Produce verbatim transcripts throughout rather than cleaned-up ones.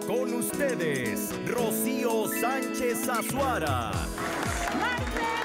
Con ustedes, Rocío Sánchez Azuara. Martes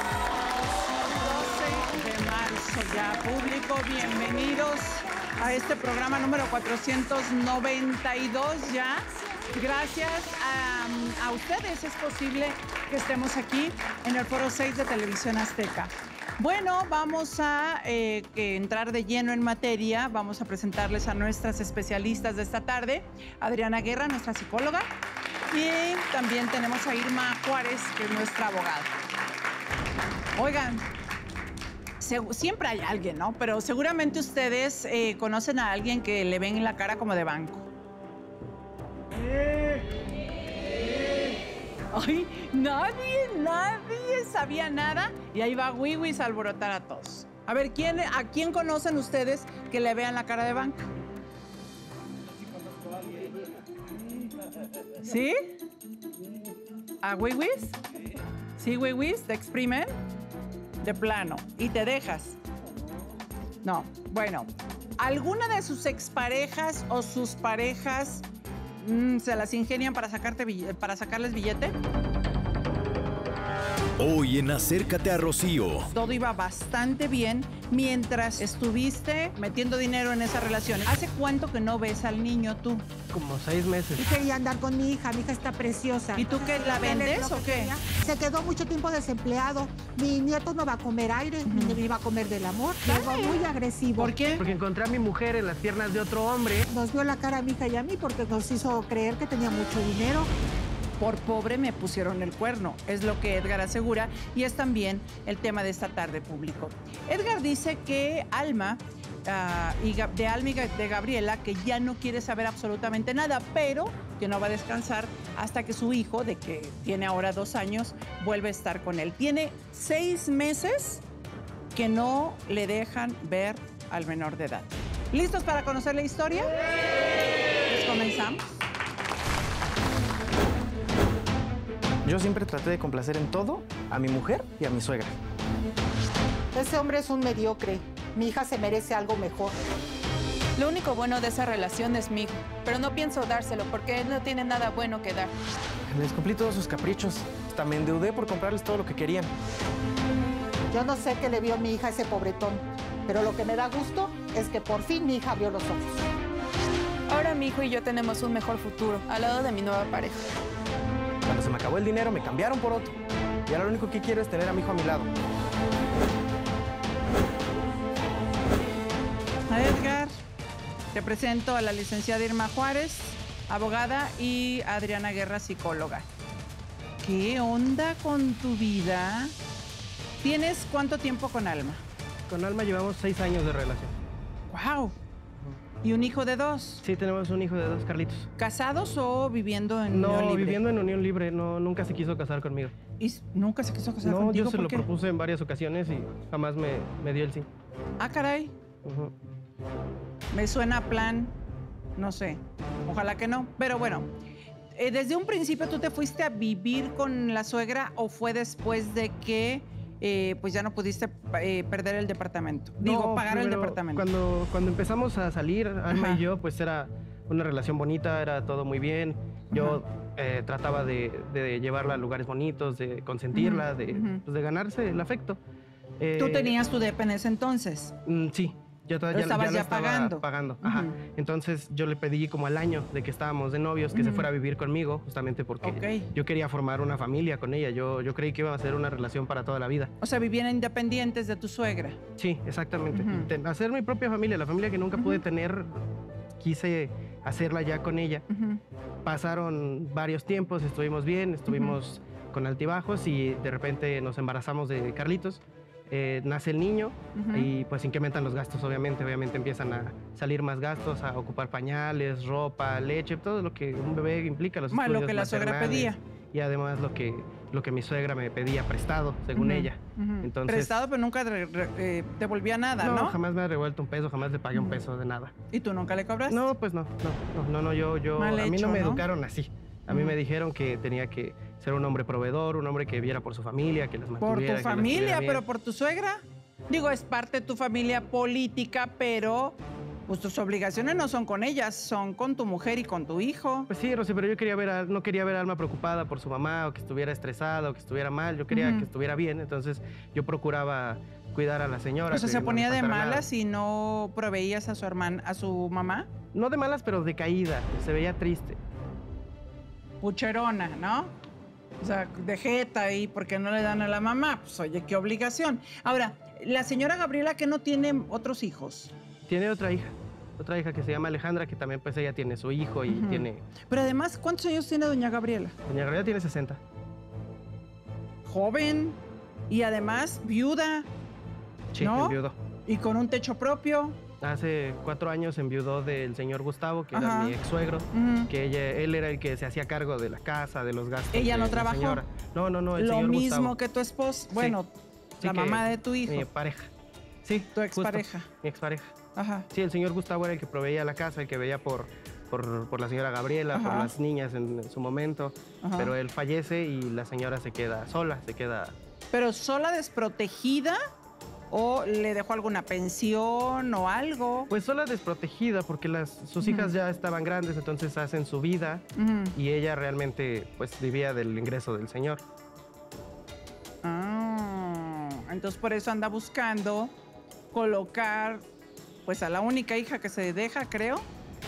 doce de marzo ya, público, bienvenidos a este programa número cuatrocientos noventa y dos ya. Gracias a, a ustedes es posible que estemos aquí en el Foro seis de Televisión Azteca. Bueno, vamos a eh, entrar de lleno en materia. Vamos a presentarles a nuestras especialistas de esta tarde. Adriana Guerra, nuestra psicóloga. Y también tenemos a Irma Juárez, que es nuestra abogada. Oigan, siempre hay alguien, ¿no? Pero seguramente ustedes eh, conocen a alguien que le ven en la cara como de banco. Ay, nadie, nadie sabía nada y ahí va Wiwis a alborotar a todos. A ver, ¿quién, ¿a quién conocen ustedes que le vean la cara de banco? ¿Sí? ¿A Wiwis? ¿Sí, Wiwis? ¿Te exprimen? De plano. ¿Y te dejas? No. Bueno, ¿alguna de sus exparejas o sus parejas Mm, ¿se las ingenian para, sacarte, para sacarles billete? Hoy en Acércate a Rocío. Todo iba bastante bien mientras estuviste metiendo dinero en esa relación. ¿Hace cuánto que no ves al niño tú? Como seis meses. Y quería andar con mi hija, mi hija está preciosa. ¿Y tú qué, la vendes o qué? Se quedó mucho tiempo desempleado. Mi nieto no va a comer aire, uh-huh. ni iba a comer del amor. Llegó muy agresivo. ¿Por qué? Porque encontré a mi mujer en las piernas de otro hombre. Nos vio la cara a mi hija y a mí porque nos hizo creer que tenía mucho dinero. Por pobre me pusieron el cuerno, es lo que Edgar asegura y es también el tema de esta tarde, público. Edgar dice que Alma, uh, y de Alma y de Gabriela, que ya no quiere saber absolutamente nada, pero que no va a descansar hasta que su hijo, de que tiene ahora dos años, vuelve a estar con él. Tiene seis meses que no le dejan ver al menor de edad. ¿Listos para conocer la historia? Pues comenzamos. Yo siempre traté de complacer en todo a mi mujer y a mi suegra. Ese hombre es un mediocre. Mi hija se merece algo mejor. Lo único bueno de esa relación es mi hijo, pero no pienso dárselo porque él no tiene nada bueno que dar. Les cumplí todos sus caprichos. Hasta me endeudé por comprarles todo lo que querían. Yo no sé qué le vio a mi hija a ese pobretón, pero lo que me da gusto es que por fin mi hija abrió los ojos. Ahora mi hijo y yo tenemos un mejor futuro al lado de mi nueva pareja. Cuando se me acabó el dinero, me cambiaron por otro. Y ahora lo único que quiero es tener a mi hijo a mi lado. A Edgar, te presento a la licenciada Irma Juárez, abogada, y Adriana Guerra, psicóloga. ¿Qué onda con tu vida? ¿Tienes cuánto tiempo con Alma? Con Alma llevamos seis años de relación. ¡Wow! ¿Y un hijo de dos? Sí, tenemos un hijo de dos, Carlitos. ¿Casados o viviendo en no, unión libre? No, viviendo en unión libre. No, nunca se quiso casar conmigo. ¿Y nunca se quiso casar no, contigo? No, yo se lo qué? propuse en varias ocasiones y jamás me, me dio el sí. Ah, caray. Uh-huh. Me suena a plan, no sé, ojalá que no. Pero bueno, eh, ¿desde un principio tú te fuiste a vivir con la suegra o fue después de que eh, pues ya no pudiste eh, perder el departamento? Digo, no, pagar primero, el departamento. Cuando, cuando empezamos a salir, Alma Ajá. y yo, pues era una relación bonita, era todo muy bien. Yo eh, trataba de, de llevarla a lugares bonitos, de consentirla, uh-huh. de, uh-huh. Pues, de ganarse el afecto. Eh, ¿Tú tenías tu depa en ese entonces? Mm, sí. Yo todavía estabas ya, ya estaba pagando. pagando. Ajá. Uh-huh. Entonces yo le pedí como al año de que estábamos de novios que uh-huh. se fuera a vivir conmigo, justamente porque okay. yo quería formar una familia con ella. Yo, yo creí que iba a ser una relación para toda la vida. O sea, vivían independientes de tu suegra. Sí, exactamente. Uh-huh. Hacer mi propia familia, la familia que nunca uh-huh. pude tener, quise hacerla ya con ella. Uh-huh. Pasaron varios tiempos, estuvimos bien, estuvimos uh-huh. con altibajos y de repente nos embarazamos de Carlitos. Eh, nace el niño uh-huh. y pues incrementan los gastos, obviamente. Obviamente empiezan a salir más gastos, a ocupar pañales, ropa, leche, todo lo que un bebé implica. Los Más lo que la suegra pedía. Y además lo que, lo que mi suegra me pedía prestado, según uh-huh. ella. Uh-huh. Entonces, prestado, pero nunca re, re, eh, devolvía nada, ¿no? No, jamás me ha revuelto un peso, jamás le pagué uh-huh. un peso de nada. ¿Y tú nunca le cobraste? No, pues no, no, no, no, no yo, yo, Mal a mí hecho, no me ¿no? educaron así. A mí uh-huh. me dijeron que tenía que ser un hombre proveedor, un hombre que viera por su familia, que las mantuviera. ¿Por tu familia, pero por tu suegra? Digo, es parte de tu familia política, pero pues tus obligaciones no son con ellas, son con tu mujer y con tu hijo. Pues sí, Rosy, pero yo quería ver a, no quería ver a Alma preocupada por su mamá o que estuviera estresada o que estuviera mal. Yo quería Ujú. que estuviera bien, entonces yo procuraba cuidar a la señora. O sea, que ¿se no ponía le de faltara malas y no proveías a su hermana, a su mamá? nada. No de malas, pero de caída. Se veía triste. Pucherona, ¿no? O sea, de jeta ahí porque no le dan a la mamá. Pues oye, qué obligación. Ahora, la señora Gabriela que no tiene otros hijos. Tiene otra hija, otra hija que se llama Alejandra, que también pues ella tiene su hijo y Ujú. tiene... Pero además, ¿cuántos años tiene doña Gabriela? Doña Gabriela tiene sesenta. Joven y además viuda Sí, ¿No? enviudó. y con un techo propio. Hace cuatro años enviudó del señor Gustavo, que Ajá. era mi ex suegro, Ujú. que ella, él era el que se hacía cargo de la casa, de los gastos. ¿Ella de no la trabajó? señora. No, no, no, el Lo señor mismo Gustavo. que tu esposa. Bueno, Sí, la que mamá de tu hijo. Mi pareja. Sí, Tu justo, expareja. Mi expareja. Ajá. Sí, el señor Gustavo era el que proveía la casa, el que veía por, por, por la señora Gabriela, por Ajá. las niñas en, en su momento, Ajá. pero él fallece y la señora se queda sola, se queda... ¿Pero sola desprotegida o le dejó alguna pensión o algo? Pues sola desprotegida porque las, sus Ujú. hijas ya estaban grandes, entonces hacen su vida Ujú. y ella realmente pues vivía del ingreso del señor. Ah, entonces por eso anda buscando colocar pues a la única hija que se deja, creo,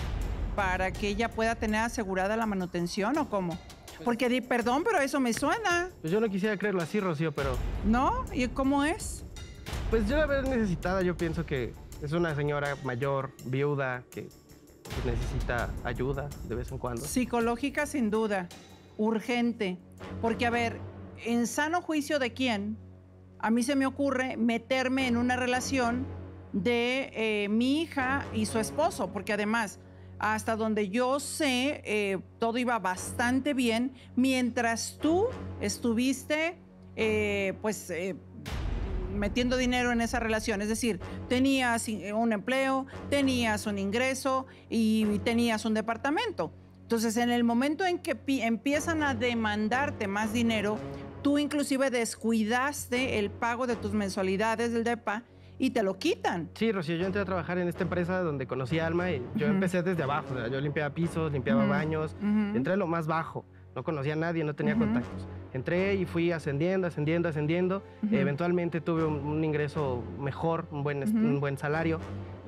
para que ella pueda tener asegurada la manutención o cómo. Porque di, perdón, pero eso me suena, Pues yo no quisiera creerlo así, Rocío, pero ¿no? ¿Y cómo es? pues yo la veo necesitada, yo pienso que es una señora mayor, viuda, que pues, necesita ayuda de vez en cuando. Psicológica sin duda, urgente. Porque a ver, en sano juicio de quién, a mí se me ocurre meterme en una relación de eh, mi hija y su esposo, porque además, hasta donde yo sé, eh, todo iba bastante bien mientras tú estuviste, eh, pues, eh, metiendo dinero en esa relación. Es decir, tenías un empleo, tenías un ingreso y tenías un departamento. Entonces, en el momento en que pi- empiezan a demandarte más dinero, tú inclusive descuidaste el pago de tus mensualidades del depa y te lo quitan. Sí, Rocío, yo entré a trabajar en esta empresa donde conocí a Alma y yo Ujú. empecé desde abajo. O sea, yo limpiaba pisos, limpiaba Ujú. baños, Ujú. entré a lo más bajo. No conocía a nadie, no tenía Ujú. contactos. Entré y fui ascendiendo, ascendiendo, ascendiendo. Ujú. Eventualmente tuve un, un ingreso mejor, un buen, est- Ujú. un buen salario.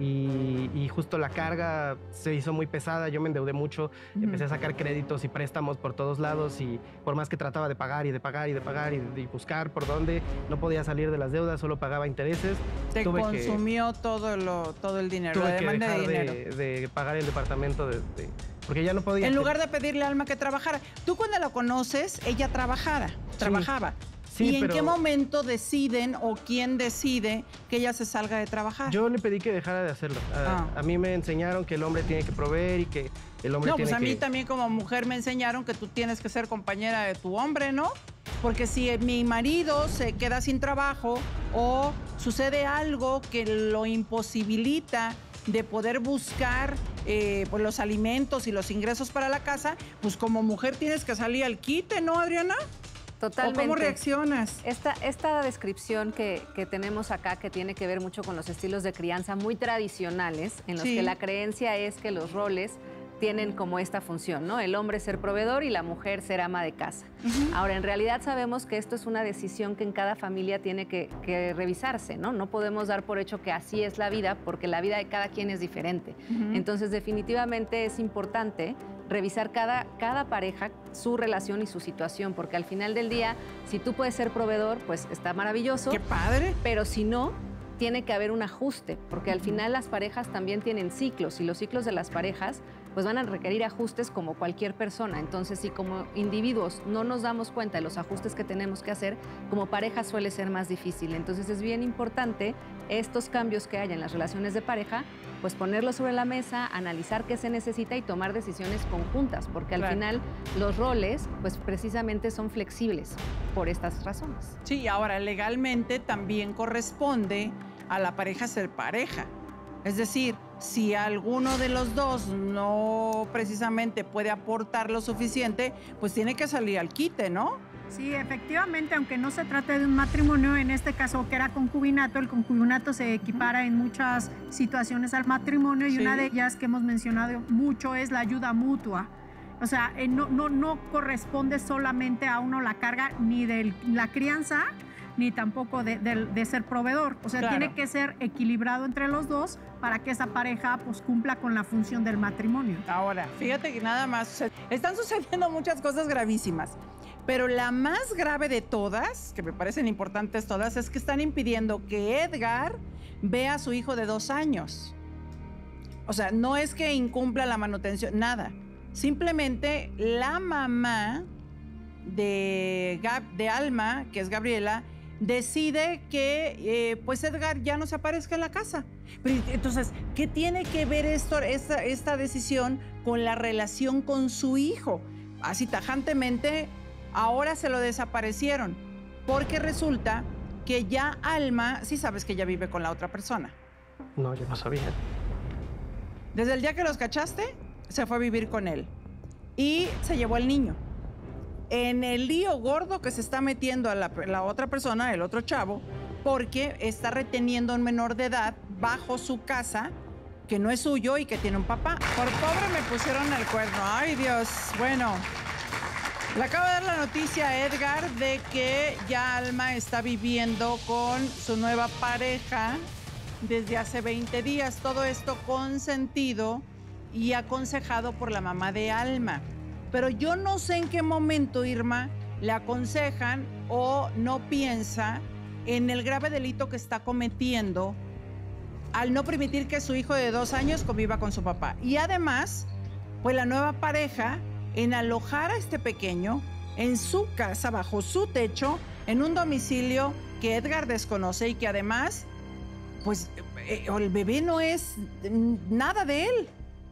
Y, y justo la carga se hizo muy pesada. Yo me endeudé mucho. Ujú. Empecé a sacar créditos y préstamos por todos lados. Y por más que trataba de pagar y de pagar y de pagar y de, y buscar por dónde, no podía salir de las deudas, solo pagaba intereses. Te tuve que- consumió todo, lo, todo el dinero, la Tuve que demanda de dejar dinero. de, de pagar el departamento de, de- porque ya no podía. En lugar de pedirle a Alma que trabajara. Tú cuando la conoces, ella trabajara, trabajaba. Sí, ¿Y en pero- qué momento deciden o quién decide que ella se salga de trabajar? Yo le pedí que dejara de hacerlo. A, Ah. a mí me enseñaron que el hombre tiene que proveer y que el hombre No, tiene pues a que... mí también como mujer me enseñaron que tú tienes que ser compañera de tu hombre, ¿no? Porque si mi marido se queda sin trabajo o sucede algo que lo imposibilita de poder buscar eh, pues los alimentos y los ingresos para la casa, pues como mujer tienes que salir al quite, ¿no, Adriana? Totalmente. ¿O cómo reaccionas? Esta, esta descripción que, que tenemos acá, que tiene que ver mucho con los estilos de crianza muy tradicionales, en los Sí. que la creencia es que los roles tienen como esta función, ¿no? El hombre ser proveedor y la mujer ser ama de casa. Ahora, en realidad sabemos que esto es una decisión que en cada familia tiene que, que revisarse, ¿no? No podemos dar por hecho que así es la vida, porque la vida de cada quien es diferente. Ujú. Entonces, definitivamente es importante revisar cada, cada pareja, su relación y su situación, porque al final del día, si tú puedes ser proveedor, pues está maravilloso, ¡Qué padre! pero si no, tiene que haber un ajuste, porque al final las parejas también tienen ciclos y los ciclos de las parejas pues van a requerir ajustes como cualquier persona. Entonces, si como individuos no nos damos cuenta de los ajustes que tenemos que hacer, como pareja suele ser más difícil. Entonces, es bien importante estos cambios que haya en las relaciones de pareja, pues ponerlos sobre la mesa, analizar qué se necesita y tomar decisiones conjuntas, porque al Claro. final los roles pues precisamente son flexibles por estas razones. Sí, ahora legalmente también corresponde a la pareja ser pareja. Es decir, si alguno de los dos no precisamente puede aportar lo suficiente, pues tiene que salir al quite, ¿no? Sí, efectivamente, aunque no se trate de un matrimonio, en este caso que era concubinato, el concubinato se equipara en muchas situaciones al matrimonio y Sí. una de ellas que hemos mencionado mucho es la ayuda mutua. O sea, eh, no, no, no corresponde solamente a uno la carga ni de la crianza, ni tampoco de, de- de ser proveedor. O sea, Claro. tiene que ser equilibrado entre los dos para que esa pareja pues cumpla con la función del matrimonio. Ahora, fíjate que nada más sucede- están sucediendo muchas cosas gravísimas, pero la más grave de todas, que me parecen importantes todas, es que están impidiendo que Edgar vea a su hijo de dos años. O sea, no es que incumpla la manutención, nada. Simplemente la mamá de, Gab- de Alma, que es Gabriela, decide que eh, pues Edgar ya no se aparezca en la casa. Pero, entonces, ¿qué tiene que ver esto, esta, esta decisión con la relación con su hijo? Así tajantemente, ahora se lo desaparecieron, porque resulta que ya Alma, sí sabes que ya vive con la otra persona. No, yo no sabía. Desde el día que los cachaste, se fue a vivir con él y se llevó al niño. En el lío gordo que se está metiendo a la, la otra persona, el otro chavo, porque está reteniendo a un menor de edad bajo su casa, que no es suyo y que tiene un papá. Por pobre me pusieron el cuerno. Ay, Dios. Bueno, le acabo de dar la noticia a Edgar de que ya Alma está viviendo con su nueva pareja desde hace veinte días. Todo esto consentido y aconsejado por la mamá de Alma. Pero yo no sé en qué momento, Irma, le aconsejan o no piensa en el grave delito que está cometiendo al no permitir que su hijo de dos años conviva con su papá. Y además, pues la nueva pareja en alojar a este pequeño en su casa, bajo su techo, en un domicilio que Edgar desconoce y que además, pues eh, el bebé no es nada de él.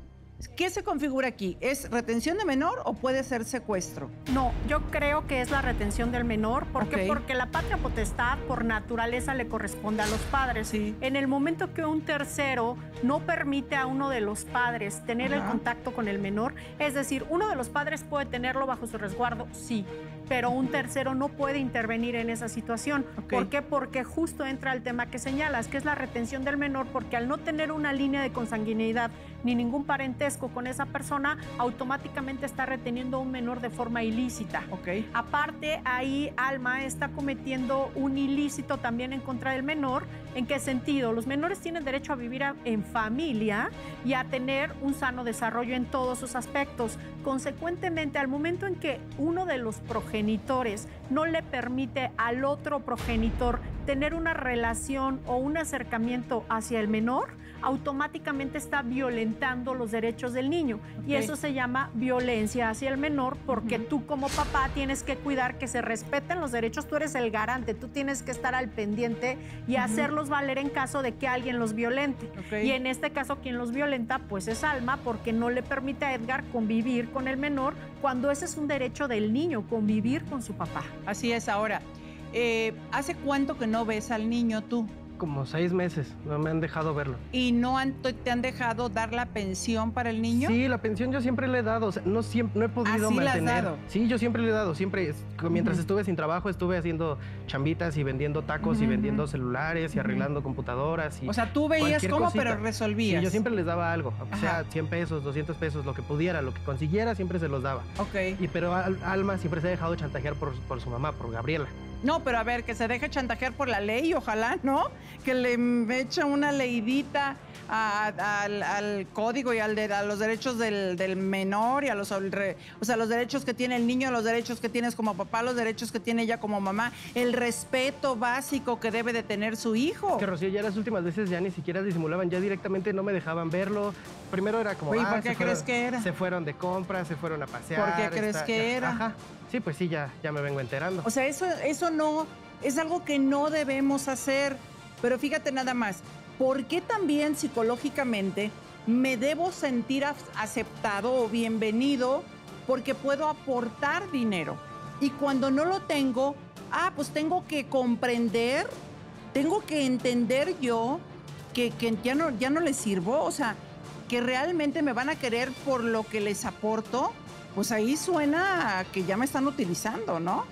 ¿Qué se configura aquí? ¿Es retención de menor o puede ser secuestro? No, yo creo que es la retención del menor. ¿Por qué? Ok. Porque la patria potestad por naturaleza le corresponde a los padres. Sí. En el momento que un tercero no permite a uno de los padres tener el Ajá. contacto con el menor, es decir, uno de los padres puede tenerlo bajo su resguardo, sí, pero un tercero no puede intervenir en esa situación. Ok. ¿Por qué? Porque justo entra el tema que señalas, que es la retención del menor, porque al no tener una línea de consanguinidad ni ningún parentesco con esa persona, automáticamente está reteniendo a un menor de forma ilícita. Ok. Aparte, ahí Alma está cometiendo un ilícito también en contra del menor. ¿En qué sentido? Los menores tienen derecho a vivir a- en familia y a tener un sano desarrollo en todos sus aspectos. Consecuentemente, al momento en que uno de los progenitores no le permite al otro progenitor tener una relación o un acercamiento hacia el menor, automáticamente está violentando los derechos del niño. Y Ok. eso se llama violencia hacia el menor, porque Ujú. tú como papá tienes que cuidar que se respeten los derechos. Tú eres el garante, tú tienes que estar al pendiente y Ujú. hacerlos valer en caso de que alguien los violente. Ok. Y en este caso, quien los violenta, pues es Alma, porque no le permite a Edgar convivir con el menor, cuando ese es un derecho del niño, convivir con su papá. Así es. Ahora, eh, ¿hace cuánto que no ves al niño tú? Como seis meses, no me han dejado verlo. ¿Y no han- te han dejado dar la pensión para el niño? Sí, la pensión yo siempre le he dado, o sea, no, siempre, no he podido ¿Ah, sí la has mantener. dado? Sí, yo siempre le he dado, siempre, es- mientras Ujú. estuve sin trabajo, estuve haciendo chambitas y vendiendo tacos y Ujú, vendiendo ujú. celulares y Ujú. arreglando computadoras. Y O sea, tú veías cualquier cómo, cosita. pero resolvías. Sí, yo siempre les daba algo, aunque Ajá. sea cien pesos, doscientos pesos, lo que pudiera, lo que consiguiera, siempre se los daba. Ok. Y pero Al- Alma siempre se ha dejado chantajear por, por su mamá, por Gabriela. No, pero a ver, que se deje chantajear por la ley, ojalá, ¿no? Que le echa una leidita a- a- al, al código y al de, a los derechos del, del menor y a los, al re- o sea, los derechos que tiene el niño, los derechos que tienes como papá, los derechos que tiene ella como mamá, el respeto básico que debe de tener su hijo. Que Rocío, ya las últimas veces ya ni siquiera disimulaban, ya directamente no me dejaban verlo. Primero era como, Oye, ah, ¿por qué se crees fueron- que era? Se fueron de compras, se fueron a pasear. ¿Por qué crees que ya- era? Ajá. Sí, pues sí, ya, ya me vengo enterando. O sea, eso, eso no, es algo que no debemos hacer. Pero fíjate nada más, ¿por qué también psicológicamente me debo sentir af- aceptado o bienvenido porque puedo aportar dinero? Y cuando no lo tengo, ah, pues tengo que comprender, tengo que entender yo que, que ya, no, ya no les sirvo, o sea, que realmente me van a querer por lo que les aporto. Pues ahí suena a que ya me están utilizando, ¿no?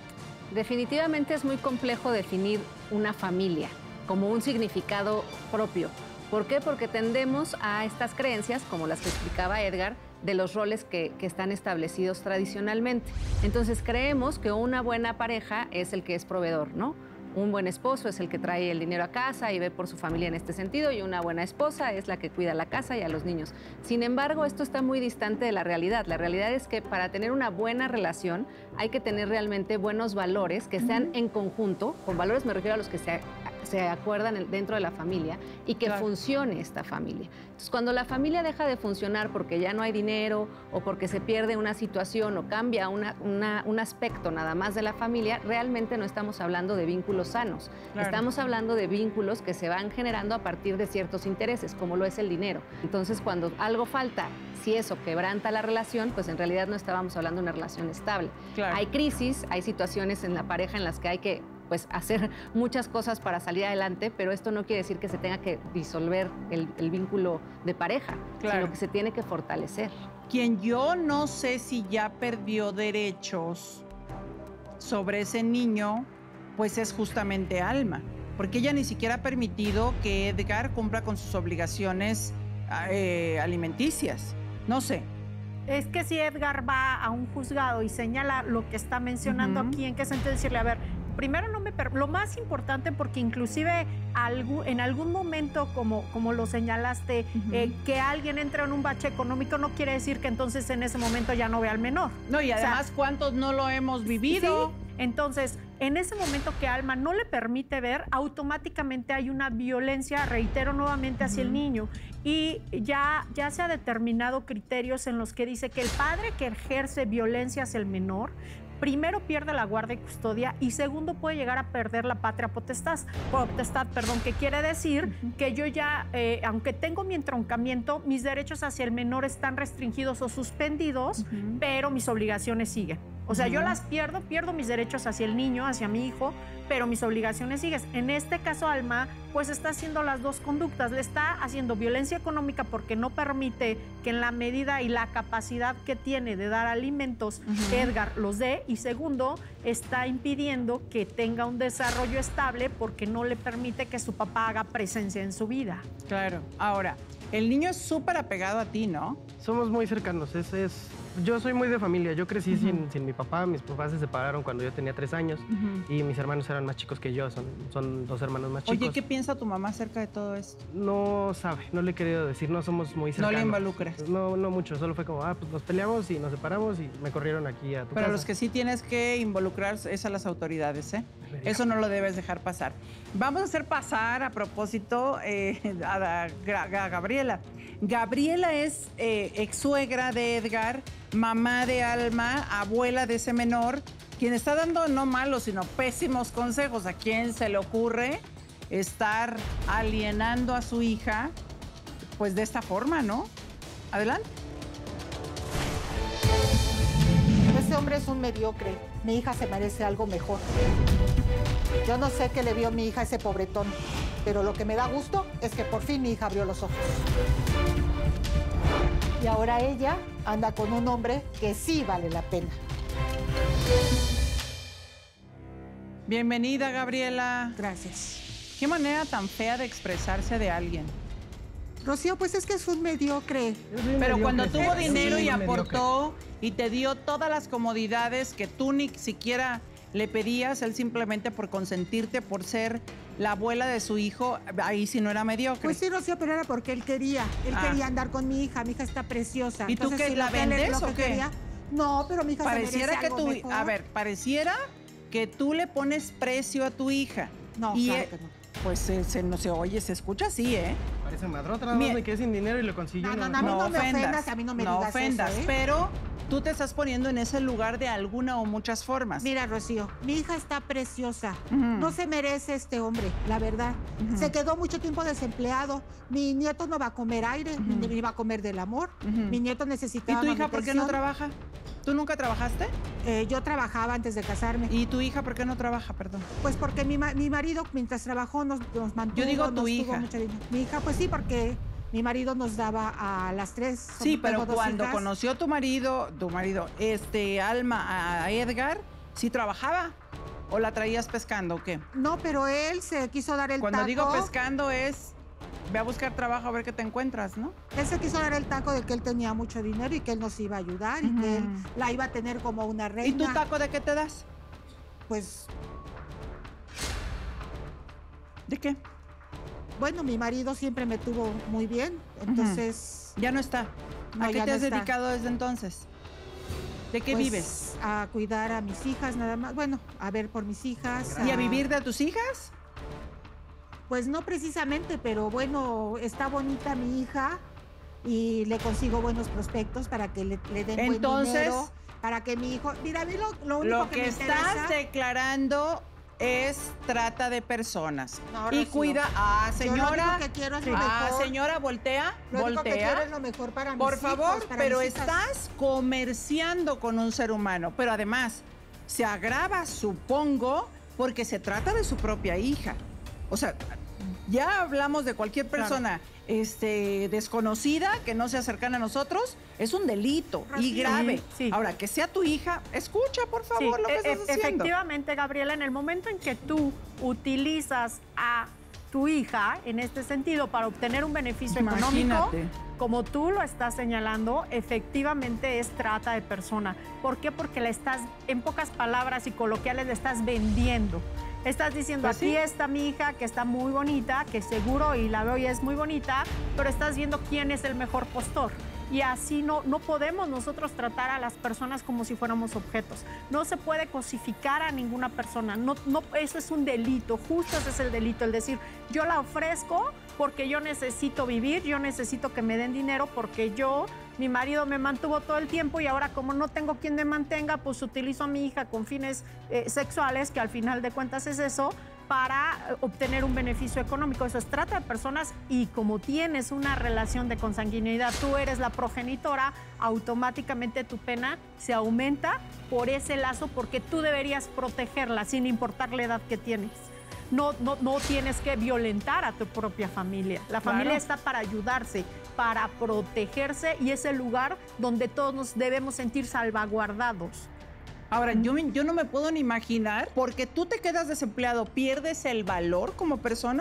Definitivamente es muy complejo definir una familia como un significado propio. ¿Por qué? Porque tendemos a estas creencias, como las que explicaba Edgar, de los roles que, que están establecidos tradicionalmente. Entonces creemos que una buena pareja es el que es proveedor, ¿no? Un buen esposo es el que trae el dinero a casa y ve por su familia en este sentido, y una buena esposa es la que cuida la casa y a los niños. Sin embargo, esto está muy distante de la realidad. La realidad es que para tener una buena relación hay que tener realmente buenos valores que sean en conjunto. Con valores me refiero a los que se, se acuerdan dentro de la familia y que Claro. funcione esta familia. Entonces, cuando la familia deja de funcionar porque ya no hay dinero o porque se pierde una situación o cambia una, una, un aspecto nada más de la familia, realmente no estamos hablando de vínculos sanos. Claro. Estamos hablando de vínculos que se van generando a partir de ciertos intereses, como lo es el dinero. Entonces, cuando algo falta, si eso quebranta la relación, pues en realidad no estábamos hablando de una relación estable. Claro. Hay crisis, hay situaciones en la pareja en las que hay que pues hacer muchas cosas para salir adelante, pero esto no quiere decir que se tenga que disolver el, el vínculo de pareja, Claro. sino que se tiene que fortalecer. Quien yo no sé si ya perdió derechos sobre ese niño, pues es justamente Alma, porque ella ni siquiera ha permitido que Edgar cumpla con sus obligaciones eh, alimenticias. No sé. Es que si Edgar va a un juzgado y señala lo que está mencionando Ujú. aquí, ¿en qué sentido? Decirle, a ver, primero no me... per- Lo más importante, porque inclusive algu- en algún momento, como, como lo señalaste, Ujú. eh, que alguien entre en un bache económico no quiere decir que entonces en ese momento ya no ve al menor. No, y O sea, además, ¿cuántos no lo hemos vivido? Sí, entonces, en ese momento que Alma no le permite ver, automáticamente hay una violencia, reitero nuevamente, hacia el niño. Y ya, ya se ha determinado criterios en los que dice que el padre que ejerce violencia hacia el menor, primero pierde la guardia y custodia y segundo puede llegar a perder la patria potestad, potestad perdón, que quiere decir que yo ya, eh, aunque tengo mi entroncamiento, mis derechos hacia el menor están restringidos o suspendidos, pero mis obligaciones siguen. O sea, yo las pierdo, pierdo mis derechos hacia el niño, hacia mi hijo, pero mis obligaciones siguen. En este caso, Alma, pues está haciendo las dos conductas. Le está haciendo violencia económica porque no permite que en la medida y la capacidad que tiene de dar alimentos, Edgar los dé. Y segundo, está impidiendo que tenga un desarrollo estable porque no le permite que su papá haga presencia en su vida. Claro. Ahora, el niño es súper apegado a ti, ¿no? Somos muy cercanos, es, es, yo soy muy de familia, yo crecí uh-huh. sin, sin mi papá, mis papás se separaron cuando yo tenía tres años uh-huh. y mis hermanos eran más chicos que yo, son, son dos hermanos más chicos. Oye, ¿qué piensa tu mamá acerca de todo esto? No sabe, no le he querido decir, no somos muy cercanos. ¿No le involucras? No, no mucho, solo fue como, ah, pues nos peleamos y nos separamos y me corrieron aquí a tu Pero casa. los que sí tienes que involucrar es a las autoridades, ¿eh? Eso no lo debes dejar pasar. Vamos a hacer pasar, a propósito, eh, a, a, a Gabriela. Gabriela es eh, ex suegra de Edgar, mamá de Alma, abuela de ese menor, quien está dando no malos, sino pésimos consejos. ¿A quién se le ocurre estar alienando a su hija? Pues de esta forma, ¿no? Adelante. Ese hombre es un mediocre. Mi hija se merece algo mejor. Yo no sé qué le vio mi hija a ese pobretón, pero lo que me da gusto es que por fin mi hija abrió los ojos. Y ahora ella anda con un hombre que sí vale la pena. Bienvenida, Gabriela. Gracias. Qué manera tan fea de expresarse de alguien. Rocío, pues es que es un mediocre. Pero cuando tuvo sí, dinero sí, y mediocre. aportó y te dio todas las comodidades que tú ni siquiera le pedías, él simplemente por consentirte, por ser la abuela de su hijo, ahí sí no era mediocre. Pues sí, Rocío, pero era porque él quería. Él Ah. quería andar con mi hija. Mi hija está preciosa. ¿Y tú Entonces, qué, si la lo que él- vendes lo o que qué? quería- No, pero mi hija Pareciera se que merece tú, algo mejor. a ver, pareciera que tú le pones precio a tu hija. No, y claro eh, que no. Pues se, se, no se oye, se escucha así, ¿eh? Parece madrota, nada Mie- más me quedé sin dinero y lo consiguió. No, no, una- no, a mí no me ofendas, a mí no me digas ofendas, eso, ¿eh? pero tú te estás poniendo en ese lugar de alguna o muchas formas. Mira, Rocío, mi hija está preciosa. Ujú. No se merece este hombre, la verdad. Ujú. Se quedó mucho tiempo desempleado. Mi nieto no va a comer aire, Ujú. ni va a comer del amor. Ujú. Mi nieto ¿Y necesitaba tu hija por qué no manutención. trabaja? ¿Tú nunca trabajaste? Eh, yo trabajaba antes de casarme. ¿Y tu hija por qué no trabaja, perdón? Pues porque mi, ma- mi marido, mientras trabajó, nos, nos mantuvo. Yo digo tu nos tuvo hija. mucho dinero. Mi hija, pues sí, porque mi marido nos daba a las tres. Sí, Tengo pero dos cuando hijas. conoció tu marido, tu marido, este, Alma, a Edgar, sí trabajaba. ¿O la traías pescando o qué? No, pero él se quiso dar el Cuando taco. digo pescando es, ve a buscar trabajo a ver qué te encuentras, ¿no? Él se quiso dar el taco de que él tenía mucho dinero y que él nos iba a ayudar y que él la iba a tener como una reina. ¿Y tu taco de qué te das? Pues, ¿De qué? bueno, mi marido siempre me tuvo muy bien, entonces... Ya no está. No, ¿A qué ya te no has está. dedicado desde entonces? ¿De qué pues, vives? A cuidar a mis hijas nada más. Bueno, a ver por mis hijas. ¿Y a vivir de tus hijas? Pues no precisamente, pero bueno, está bonita mi hija y le consigo buenos prospectos para que le, le den Entonces, buen dinero, para que mi hijo... Mira, a mí lo, lo único Lo que, que, me estás interesa... declarando es trata de personas. No, y Rocío. cuida... Ah, Yo lo señora... único que quiero es lo Ah, mejor. señora, voltea, Lo único que voltea. quiero es lo mejor para mis Por hijos, favor, para pero mis hijas. estás comerciando con un ser humano. Pero además, se agrava, supongo, porque se trata de su propia hija. O sea, ya hablamos de cualquier persona este, desconocida que no sea cercana a nosotros, es un delito y Rocío. grave. Sí, sí. Ahora, que sea tu hija, escucha, por favor, Sí, lo que e- estás e- haciendo. Efectivamente, Gabriela, en el momento en que tú utilizas a tu hija en este sentido para obtener un beneficio económico, Imagínate. como tú lo estás señalando, efectivamente es trata de persona. ¿Por qué? Porque le estás, en pocas palabras y coloquiales, le estás vendiendo. Estás diciendo, Pues aquí sí. está mi hija, que está muy bonita, que seguro, y la veo y es muy bonita, pero estás viendo quién es el mejor postor. Y así no, no podemos nosotros tratar a las personas como si fuéramos objetos. No se puede cosificar a ninguna persona. No, no, eso es un delito, justo ese es el delito, el decir, yo la ofrezco porque yo necesito vivir, yo necesito que me den dinero porque yo, mi marido me mantuvo todo el tiempo y ahora como no tengo quien me mantenga, pues utilizo a mi hija con fines eh, sexuales, que al final de cuentas es eso, para eh, obtener un beneficio económico. Eso es trata de personas y como tienes una relación de consanguinidad, tú eres la progenitora, automáticamente tu pena se aumenta por ese lazo porque tú deberías protegerla sin importar la edad que tienes. No, no, no tienes que violentar a tu propia familia. La Claro. familia está para ayudarse, para protegerse y es el lugar donde todos nos debemos sentir salvaguardados. Ahora, yo, me- yo no me puedo ni imaginar, porque tú te quedas desempleado, ¿pierdes el valor como persona?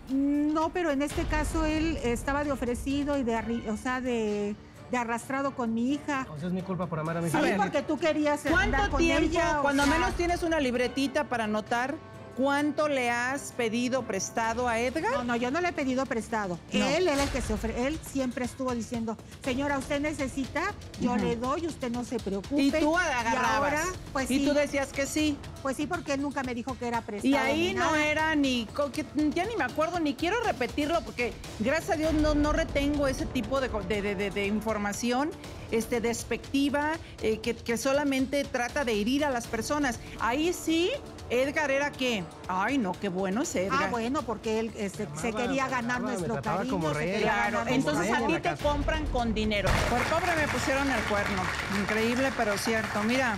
No, pero en este caso él estaba de ofrecido y de, arri- o sea, de, de arrastrado con mi hija. Entonces es mi culpa por amar a mi Sí, A ver, porque tú querías andar ¿Cuánto con tiempo, ella, o cuando sea, menos tienes una libretita para anotar cuánto le has pedido prestado a Edgar? No, no, yo no le he pedido prestado. No. Él era el que se ofrece. Él siempre estuvo diciendo, señora, usted necesita, yo Ujú. le doy, usted no se preocupe. Y tú Y agarrabas. ahora, pues y sí, tú decías que sí. pues sí, porque él nunca me dijo que era prestado. Y ahí ni no nada. era ni, co- que- ya ni me acuerdo, ni quiero repetirlo porque gracias a Dios no, no retengo ese tipo de, co- de- de- de- de información este, despectiva eh, que, que solamente trata de herir a las personas. Ahí sí, Edgar era qué. Ay, no, qué bueno es Edgar. Ah, bueno, porque él este, se amaba, quería me ganar amaba, me nuestro trataba cariño. como se rey. quería Claro, ganar entonces nuestro a en ti la amor. te casa. compran con dinero. Por pobre me pusieron el cuerno. Increíble, pero cierto. Mira,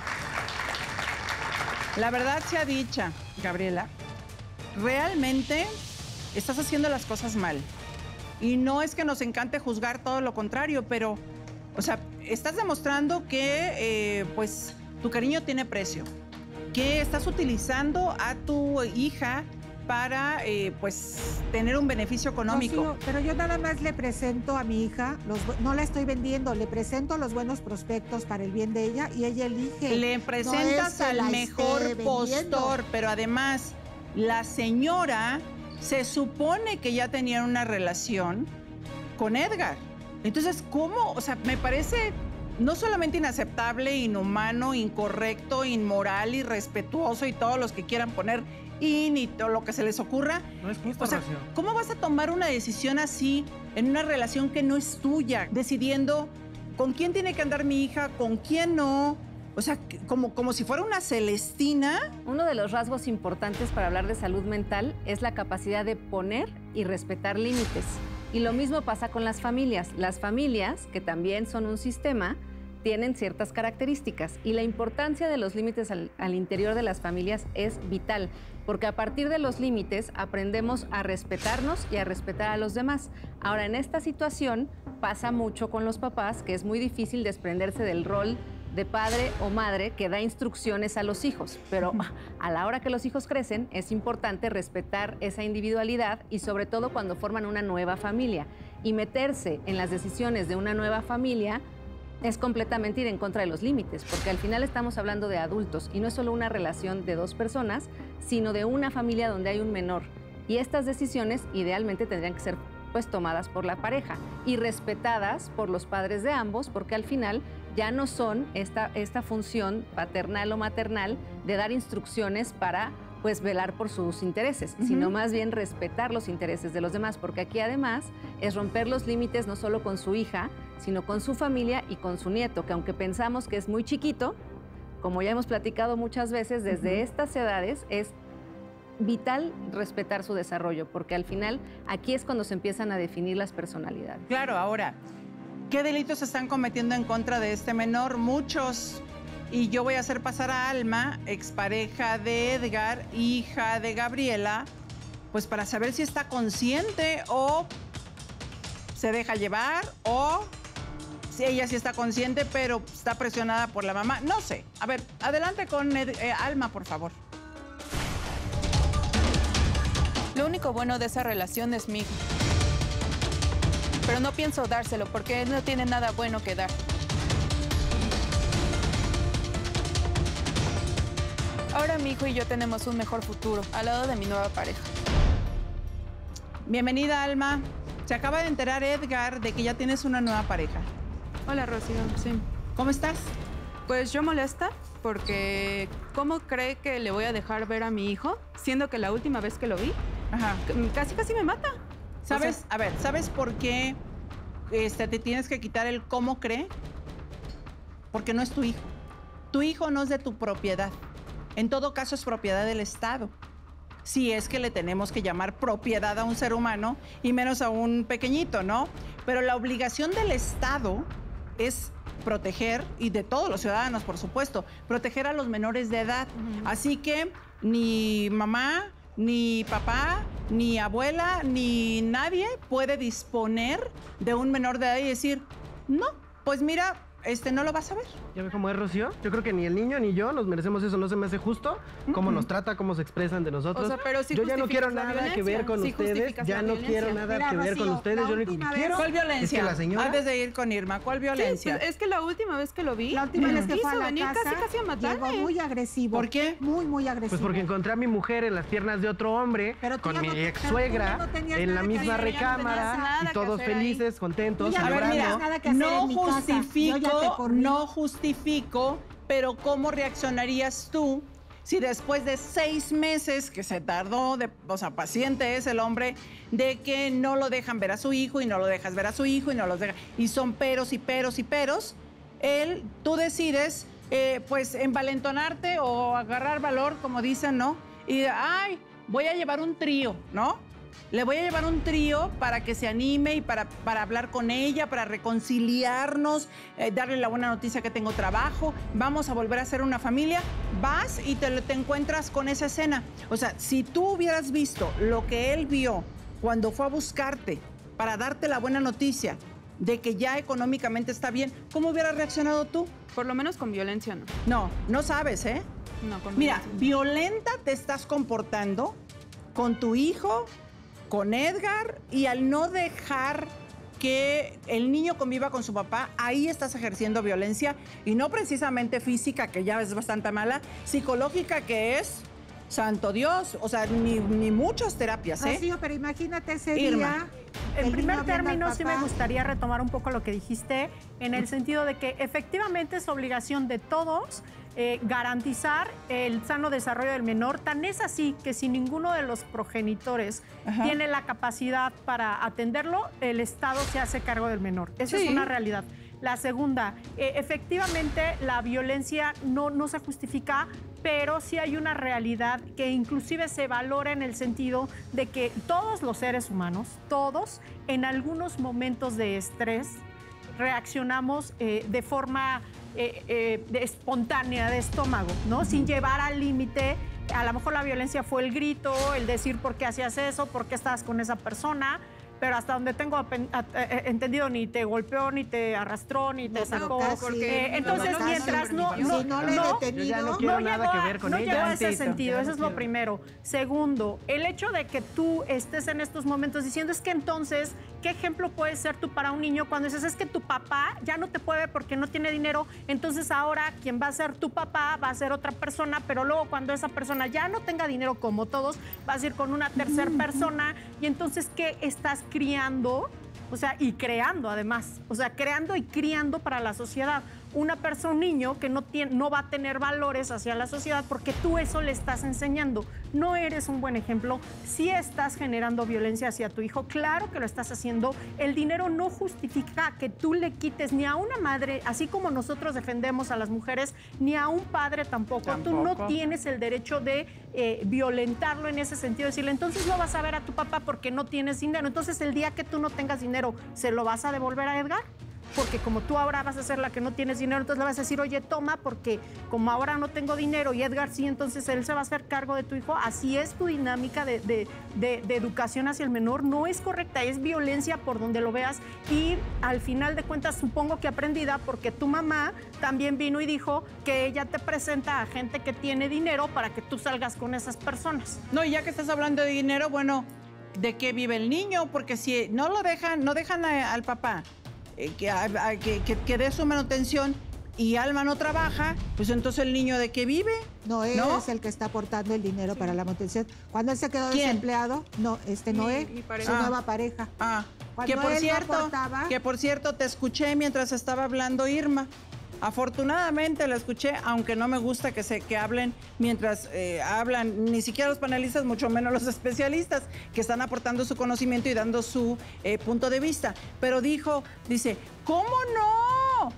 la verdad sea dicha, Gabriela, realmente estás haciendo las cosas mal. Y no es que nos encante juzgar todo lo contrario, pero, o sea, estás demostrando que, eh, pues, tu cariño tiene precio. Que estás utilizando a tu hija para, eh, pues, tener un beneficio económico. Rocío, pero yo nada más le presento a mi hija, los bu- no la estoy vendiendo, le presento los buenos prospectos para el bien de ella y ella elige. Le No presentas es que al la mejor esté postor, vendiendo. pero además la señora se supone que ya tenían una relación con Edgar. Entonces, ¿cómo? O sea, me parece no solamente inaceptable, inhumano, incorrecto, inmoral, irrespetuoso y todos los que quieran poner in y todo lo que se les ocurra. No es justo, O sea, Rocío. ¿cómo vas a tomar una decisión así en una relación que no es tuya? Decidiendo con quién tiene que andar mi hija, con quién no. O sea, que- como, como si fuera una Celestina. Uno de los rasgos importantes para hablar de salud mental es la capacidad de poner y respetar límites. Y lo mismo pasa con las familias. Las familias, que también son un sistema, tienen ciertas características y la importancia de los límites al, al interior de las familias es vital, porque a partir de los límites aprendemos a respetarnos y a respetar a los demás. Ahora, en esta situación pasa mucho con los papás, que es muy difícil desprenderse del rol de padre o madre que da instrucciones a los hijos, pero a la hora que los hijos crecen es importante respetar esa individualidad y sobre todo cuando forman una nueva familia. Y meterse en las decisiones de una nueva familia es completamente ir en contra de los límites, porque al final estamos hablando de adultos y no es solo una relación de dos personas, sino de una familia donde hay un menor. Y estas decisiones idealmente tendrían que ser pues tomadas por la pareja y respetadas por los padres de ambos, porque al final ya no son esta, esta función paternal o maternal de dar instrucciones para pues velar por sus intereses, uh-huh. sino más bien respetar los intereses de los demás, porque aquí además es romper los límites no solo con su hija, sino con su familia y con su nieto, que aunque pensamos que es muy chiquito, como ya hemos platicado muchas veces, desde uh-huh. estas edades es vital respetar su desarrollo, porque al final aquí es cuando se empiezan a definir las personalidades. Claro, ahora, ¿qué delitos se están cometiendo en contra de este menor? Muchos. Y yo voy a hacer pasar a Alma, expareja de Edgar, hija de Gabriela, pues para saber si está consciente o se deja llevar, o si ella sí está consciente, pero está presionada por la mamá. No sé. A ver, adelante con Ed, eh, Alma, por favor. Lo único bueno de esa relación es mi hijo. Pero no pienso dárselo porque él no tiene nada bueno que dar. Ahora mi hijo y yo tenemos un mejor futuro al lado de mi nueva pareja. Bienvenida, Alma. Se acaba de enterar Edgar de que ya tienes una nueva pareja. Hola, Rocío. Sí. ¿Cómo estás? Pues yo molesta porque ¿cómo cree que le voy a dejar ver a mi hijo, siendo que la última vez que lo vi, Ajá. casi casi me mata? ¿Sabes? O sea, a ver, ¿sabes por qué este, te tienes que quitar el cómo cree? Porque no es tu hijo. Tu hijo no es de tu propiedad. En todo caso es propiedad del Estado. Si es que le tenemos que llamar propiedad a un ser humano y menos a un pequeñito, ¿no? Pero la obligación del Estado es proteger, y de todos los ciudadanos, por supuesto, proteger a los menores de edad. Uh-huh. Así que ni mamá, ni papá, ni abuela, ni nadie puede disponer de un menor de edad y decir, no, pues mira, este no lo vas a ver. ¿Ya ve cómo es, Rocío? Yo creo que ni el niño ni yo nos merecemos eso. No se me hace justo cómo uh-huh. nos trata, cómo se expresan de nosotros. O sea, pero si yo ya no quiero nada violencia. que ver con si ustedes. Ya no quiero nada Mira, que ver Rocío, con ustedes. Yo lo único que quiero ¿Cuál violencia? es que la señora... Antes de ir con Irma, ¿cuál violencia? Sí, pues, es que la última vez que lo vi, La última vez que quiso fue a la venir casa, casi casi a matarme. llegó muy agresivo. ¿Por qué? Muy, muy agresivo. Pues porque encontré a mi mujer en las piernas de otro hombre, Pero tú con ya mi no- ex pero tú suegra, ya no tenías en la nada que misma hacer, ya no recámara, tenías nada y que todos hacer ahí. felices, contentos, Tú ya no A ver, tenías mira, nada que hacer no en mi casa. Yo ya justifico, te corrí. no justifico, pero ¿cómo reaccionarías tú si después de seis meses que se tardó, de, o sea, paciente es el hombre, de que no lo dejan ver a su hijo y no lo dejas ver a su hijo y no los deja, y son peros y peros y peros, él, tú decides, eh, pues, envalentonarte o agarrar valor, como dicen, ¿no? Y, ay, voy a llevar un trío, ¿no? Le voy a llevar un trío para que se anime y para, para hablar con ella, para reconciliarnos, eh, darle la buena noticia que tengo trabajo, vamos a volver a ser una familia. Vas y te, te encuentras con esa escena. O sea, si tú hubieras visto lo que él vio cuando fue a buscarte para darte la buena noticia de que ya económicamente está bien, ¿cómo hubieras reaccionado tú? Por lo menos con violencia no. No, no sabes, ¿eh? No, con Mira, violencia. violenta te estás comportando con tu hijo, con Edgar, y al no dejar que el niño conviva con su papá, ahí estás ejerciendo violencia, y no precisamente física, que ya es bastante mala, psicológica, que es, santo Dios, o sea, ni, ni muchas terapias, ¿eh? Rocío, pero imagínate ese Irma. día. En el primer niño viendo al término, sí me papá. gustaría retomar un poco lo que dijiste, en el sentido de que efectivamente es obligación de todos eh, garantizar el sano desarrollo del menor. Tan es así que si ninguno de los progenitores Ajá. tiene la capacidad para atenderlo, el Estado se hace cargo del menor. Esa Sí. es una realidad. La segunda, eh, efectivamente la violencia no, no se justifica, pero sí hay una realidad que inclusive se valora en el sentido de que todos los seres humanos, todos, en algunos momentos de estrés, reaccionamos eh, de forma eh, eh, de espontánea, de estómago, ¿no? Sin llevar al límite. A lo mejor la violencia fue el grito, el decir por qué hacías eso, por qué estabas con esa persona. pero hasta donde tengo apen- a- eh, entendido, ni te golpeó, ni te arrastró, ni te No, sacó. casi. Porque, eh, entonces, No, casi. mientras no, no, Si no le he no, detenido, Yo ya no quiero nada llegó que a- ver con no ella. llegó a ese Tantito. sentido, Ya eso no es lo quiero. primero. Segundo, el hecho de que tú estés en estos momentos diciendo es que entonces, ¿qué ejemplo puedes ser tú para un niño cuando dices es que tu papá ya no te puede ver porque no tiene dinero, entonces ahora quien va a ser tu papá va a ser otra persona, pero luego cuando esa persona ya no tenga dinero como todos, vas a ir con una tercera persona y entonces ¿qué estás criando? O sea, y creando además, o sea, creando y criando para la sociedad. Una persona, un niño que no, tiene, no va a tener valores hacia la sociedad porque tú eso le estás enseñando. No eres un buen ejemplo. Sí estás generando violencia hacia tu hijo, claro que lo estás haciendo. El dinero no justifica que tú le quites ni a una madre, así como nosotros defendemos a las mujeres, ni a un padre tampoco. Tampoco. Tú no tienes el derecho de eh, violentarlo en ese sentido, decirle, entonces no vas a ver a tu papá porque no tienes dinero. Entonces el día que tú no tengas dinero, ¿se lo vas a devolver a Edgar? Porque como tú ahora vas a ser la que no tienes dinero, entonces le vas a decir, oye, toma, porque como ahora no tengo dinero y Edgar sí, entonces él se va a hacer cargo de tu hijo. Así es tu dinámica de, de, de, de educación hacia el menor. No es correcta, es violencia por donde lo veas. Y al final de cuentas, supongo que aprendida, porque tu mamá también vino y dijo que ella te presenta a gente que tiene dinero para que tú salgas con esas personas. No, y ya que estás hablando de dinero, bueno, ¿de qué vive el niño? Porque si no lo dejan, no dejan a- al papá eh, que, a- a- que, que, que dé su manutención y Alma no trabaja, pues entonces el niño ¿de qué vive? Noé ¿No? es el que está aportando el dinero para la manutención. Cuando él se quedó ¿Quién? desempleado, no, este Mi- Noé, mi pareja. su Ah. nueva pareja. Ah, Cuando que por él no cierto, aportaba- que por cierto te escuché mientras estaba hablando Irma. Afortunadamente la escuché, aunque no me gusta que se que hablen mientras eh, hablan ni siquiera los panelistas, mucho menos los especialistas que están aportando su conocimiento y dando su eh, punto de vista. Pero dijo, dice, ¿cómo no?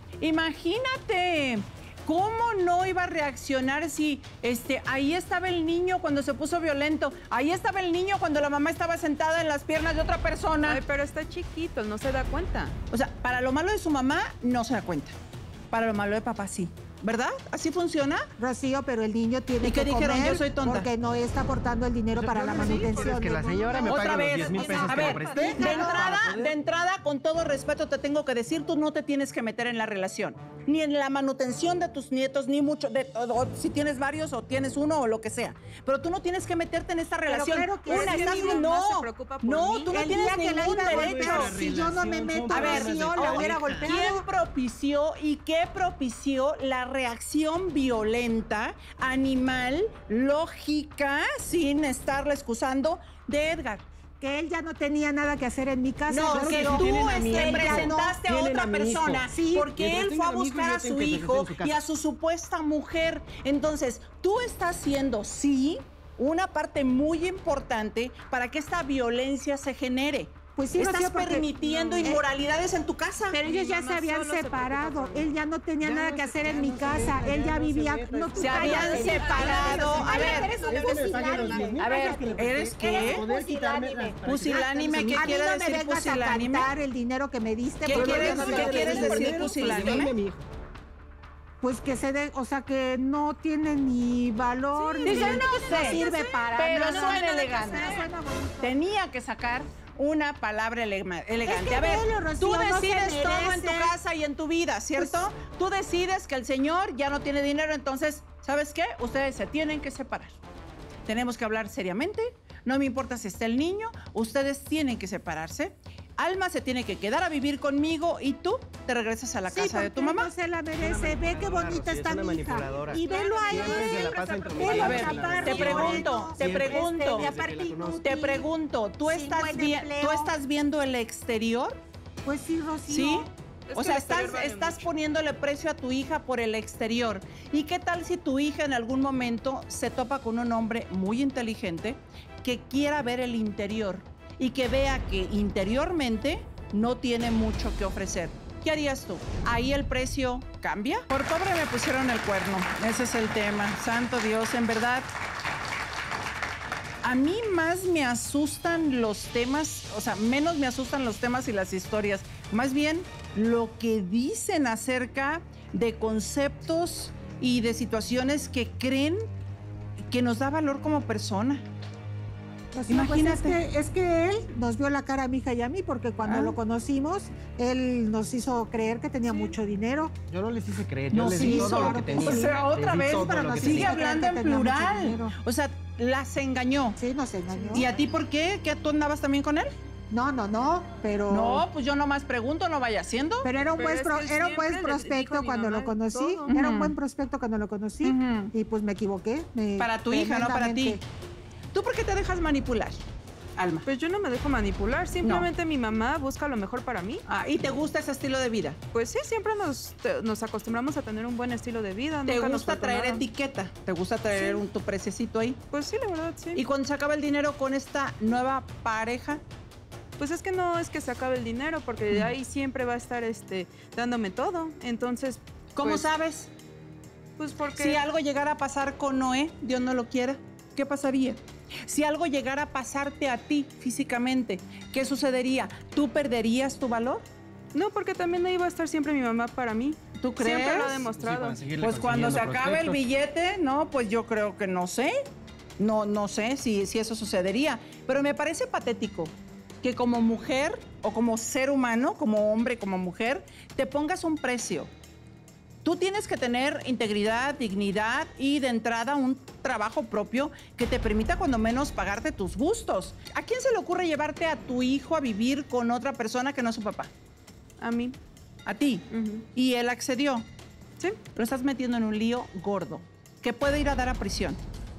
Imagínate. ¿Cómo no iba a reaccionar si este, ahí estaba el niño cuando se puso violento? Ahí estaba el niño cuando la mamá estaba sentada en las piernas de otra persona. Ay, pero está chiquito, no se da cuenta. O sea, para lo malo de su mamá no se da cuenta. Para lo malo de papá sí. ¿Verdad? ¿Así funciona? Rocío, pero el niño tiene ¿Y qué que dijeron? comer Yo soy tonta. porque Noé está aportando el dinero para la manutención. Pero es que la señora me Otra paga los vez. diez mil pesos A que le ver, presté. de entrada, de entrada, con todo respeto, te tengo que decir, tú no te tienes que meter en la relación. Ni en la manutención de tus nietos, ni mucho, de, o, o si tienes varios o tienes uno o lo que sea. Pero tú no tienes que meterte en esta relación. claro que Una, sí, estás mi bien- mamá no, se preocupa por no, mí. tú no El tienes día que la ningún iba a derecho. golpear, si yo no me meto, A ver, Rocío, la hubiera golpeado. ¿quién propició y qué propició la reacción violenta, animal, lógica, sin estarla excusando, de Edgar? Que él ya no tenía nada que hacer en mi casa. No, Rocío. que sí tú tienen a mi este, hijo. presentaste a Tienen otra a mi hijo. persona Sí, porque mientras él fue a tengan a mi hijo, buscar yo a su tengo que hijo presentar en su casa. y a su supuesta mujer. Entonces, tú estás siendo, sí, una parte muy importante para que esta violencia se genere. Pues sí, Estás Rocío, porque- permitiendo no, eh, inmoralidades en tu casa. Pero ellos ya se mamá habían solo se separado. preocupa por mí. Él ya no tenía Ya nada no que se- hacer ya en no mi se casa. deja, Él ya ya no se vivía. deja. No, tú Se habían cállate. separado. A ver, Eres un Es que me paguen los pusilánime. diez mil A ver, pesos que le presté ¿eres qué? para poder quitarme las- Pusilánime. para Pusilánime, quitarme ¿qué A mí quiere no me decir vengas a pusilánime? cantar el dinero que me diste. ¿Qué porque quieres- yo no qué te lo quieres pedí. decir dinero para pusilánime? darle a mi hijo. Pues que se de, o sea, que no tiene ni valor, ni Dice, no sé, sirve para pero nada. suena No, elegante. suena bonito. Tenía que sacar una palabra elegma- elegante. Es que a ver, velo, Rocío, tú no se decides todo en tu merece. casa y en tu vida, ¿cierto? tú decides que el señor ya no tiene dinero, entonces, ¿sabes qué? Ustedes se tienen que separar. Tenemos que hablar seriamente. No me importa si está el niño, ustedes tienen que separarse. Alma se tiene que quedar a vivir conmigo y tú te regresas a la Sí, casa de tu porque mamá. no se la merece. Ve qué bonita Rocío, está es una mi hija. manipuladora. Y velo ahí. Siempre se la pasa entrometiendo. Velo A ver, chaparro, te pregunto, moreno, te Siempre. pregunto. este, y aparte inútil. Te pregunto, ¿tú Sin estás, buen vi- empleo. ¿tú estás viendo el exterior? Pues sí, Rocío. ¿Sí? Es O que sea, el estás, exterior vale estás mucho. poniéndole precio a tu hija por el exterior. ¿Y qué tal si tu hija en algún momento se topa con un hombre muy inteligente que quiera ver el interior y que vea que interiormente no tiene mucho que ofrecer? ¿Qué harías tú? ¿Ahí el precio cambia? Por pobre me pusieron el cuerno. Ese es el tema. Santo Dios, en verdad. A mí más me asustan los temas, o sea, menos me asustan los temas y las historias. Más bien lo que dicen acerca de conceptos y de situaciones que creen que nos da valor como persona. Pues no, pues Imagínate. es, que, es que él nos vio la cara a mi hija y a mí, porque cuando Ah. lo conocimos, él nos hizo creer que tenía mucho dinero. Yo no les hice creer, No, yo les sí, di todo claro lo que que tenía. O sea, otra Les di vez, todo pero lo nos que sigue tenía. creer hablando que en tenía mucho plural. dinero. O sea, las engañó. Sí, nos engañó. ¿Y a ti por qué? ¿Que tú andabas también con él? No, no, no, pero... No, pues yo nomás pregunto, no vaya haciendo. Pero era un Pero buen, es pro- que él era un buen siempre le dijo prospecto a mi cuando mamá lo conocí. todo. Era Ujú. un buen prospecto cuando lo conocí. Ujú. Y pues me equivoqué. me- Para tu hija, no para ti. tremendamente. ¿Tú por qué te dejas manipular, Alma? Pues yo no me dejo manipular, simplemente mi mamá busca lo mejor para mí. Ah, ¿y te gusta ese estilo de vida? Pues sí, siempre nos, te- nos acostumbramos a tener un buen estilo de vida. ¿Te nunca nos gusta faltó traer nada. etiqueta? ¿Te gusta traer Sí. un, tu preciosito ahí? Pues sí, la verdad, sí. ¿Y cuando se acaba el dinero con esta nueva pareja? Pues es que no es que se acabe el dinero, porque de ahí siempre va a estar este, dándome todo. Entonces, ¿Cómo pues, sabes? Pues porque... Si algo llegara a pasar con Noé, Dios no lo quiera, ¿qué pasaría? Si algo llegara a pasarte a ti físicamente, ¿qué sucedería? ¿Tú perderías tu valor? No, porque también ahí va a estar siempre mi mamá para mí. ¿Tú crees? Siempre lo ha Sí, demostrado. para seguirle Pues cuando se consiguiendo acabe el prospectos. billete, no, pues yo creo que no sé. No, no sé si, si eso sucedería. Pero me parece patético que como mujer o como ser humano, como hombre, como mujer, te pongas un precio. Tú tienes que tener integridad, dignidad y de entrada un trabajo propio que te permita cuando menos pagarte tus gustos. ¿A quién se le ocurre llevarte a tu hijo a vivir con otra persona que no es su papá? A mí. A ti. Ujú. Y él accedió. Sí. Lo estás metiendo en un lío gordo que puede ir a dar a prisión.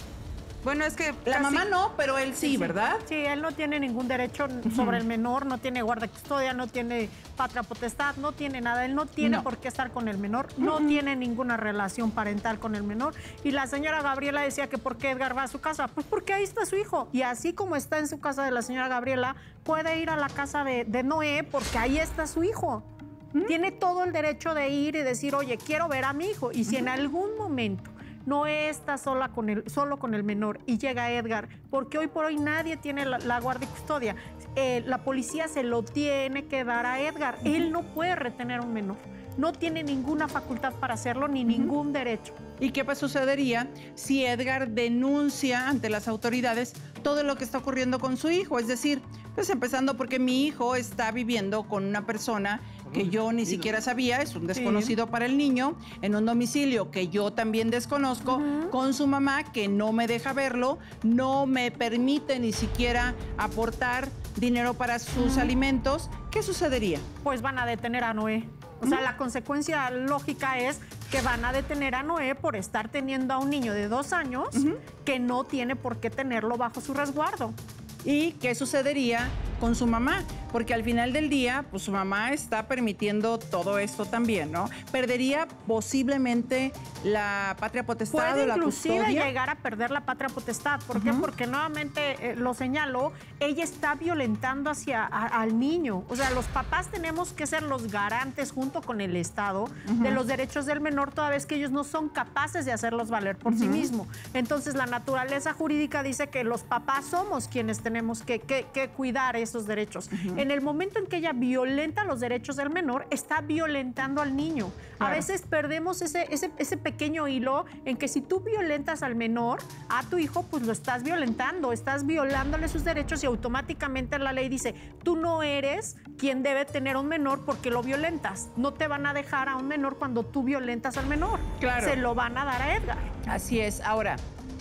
Bueno, es que... La casi- mamá no, pero él sí, ¿verdad? Sí, él no tiene ningún derecho sobre el menor, no tiene guarda custodia, no tiene patria potestad, no tiene nada. Él no tiene No. por qué estar con el menor, no tiene ninguna relación parental con el menor. Y la señora Gabriela decía que ¿por qué Edgar va a su casa? Pues porque ahí está su hijo. Y así como está en su casa de la señora Gabriela, puede ir a la casa de, de Noé porque ahí está su hijo. Tiene todo el derecho de ir y decir, oye, quiero ver a mi hijo. Y si en algún momento Noé está sola con el, solo con el menor y llega Edgar, porque hoy por hoy nadie tiene la, la guardia y custodia, eh, la policía se lo tiene que dar a Edgar. Él no puede retener a un menor. No tiene ninguna facultad para hacerlo ni ningún derecho. ¿Y qué pues sucedería si Edgar denuncia ante las autoridades todo lo que está ocurriendo con su hijo? Es decir, pues empezando porque mi hijo está viviendo con una persona que yo ni siquiera sabía, es un desconocido para el niño, en un domicilio que yo también desconozco, con su mamá que no me deja verlo, no me permite ni siquiera aportar dinero para sus alimentos. ¿Qué sucedería? Pues van a detener a Noé. O sea, la consecuencia lógica es que van a detener a Noé por estar teniendo a un niño de dos años que no tiene por qué tenerlo bajo su resguardo. ¿Y qué sucedería con su mamá? Porque al final del día, pues su mamá está permitiendo todo esto también, ¿no? Perdería posiblemente la patria potestad Puede o la inclusive custodia. llegar a perder la patria potestad. ¿Por qué? Porque nuevamente eh, lo señalo, ella está violentando hacia a- al niño. O sea, los papás tenemos que ser los garantes junto con el Estado de los derechos del menor, toda vez que ellos no son capaces de hacerlos valer por sí mismos. Entonces, la naturaleza jurídica dice que los papás somos quienes tenemos que, que- que cuidar esos derechos. En el momento en que ella violenta los derechos del menor, está violentando al niño. Claro. A veces perdemos ese, ese, ese pequeño hilo en que si tú violentas al menor, a tu hijo, pues lo estás violentando, estás violándole sus derechos y automáticamente la ley dice, tú no eres quien debe tener a un menor porque lo violentas. No te van a dejar a un menor cuando tú violentas al menor. Claro. Se lo van a dar a Edgar. Así es. Ahora,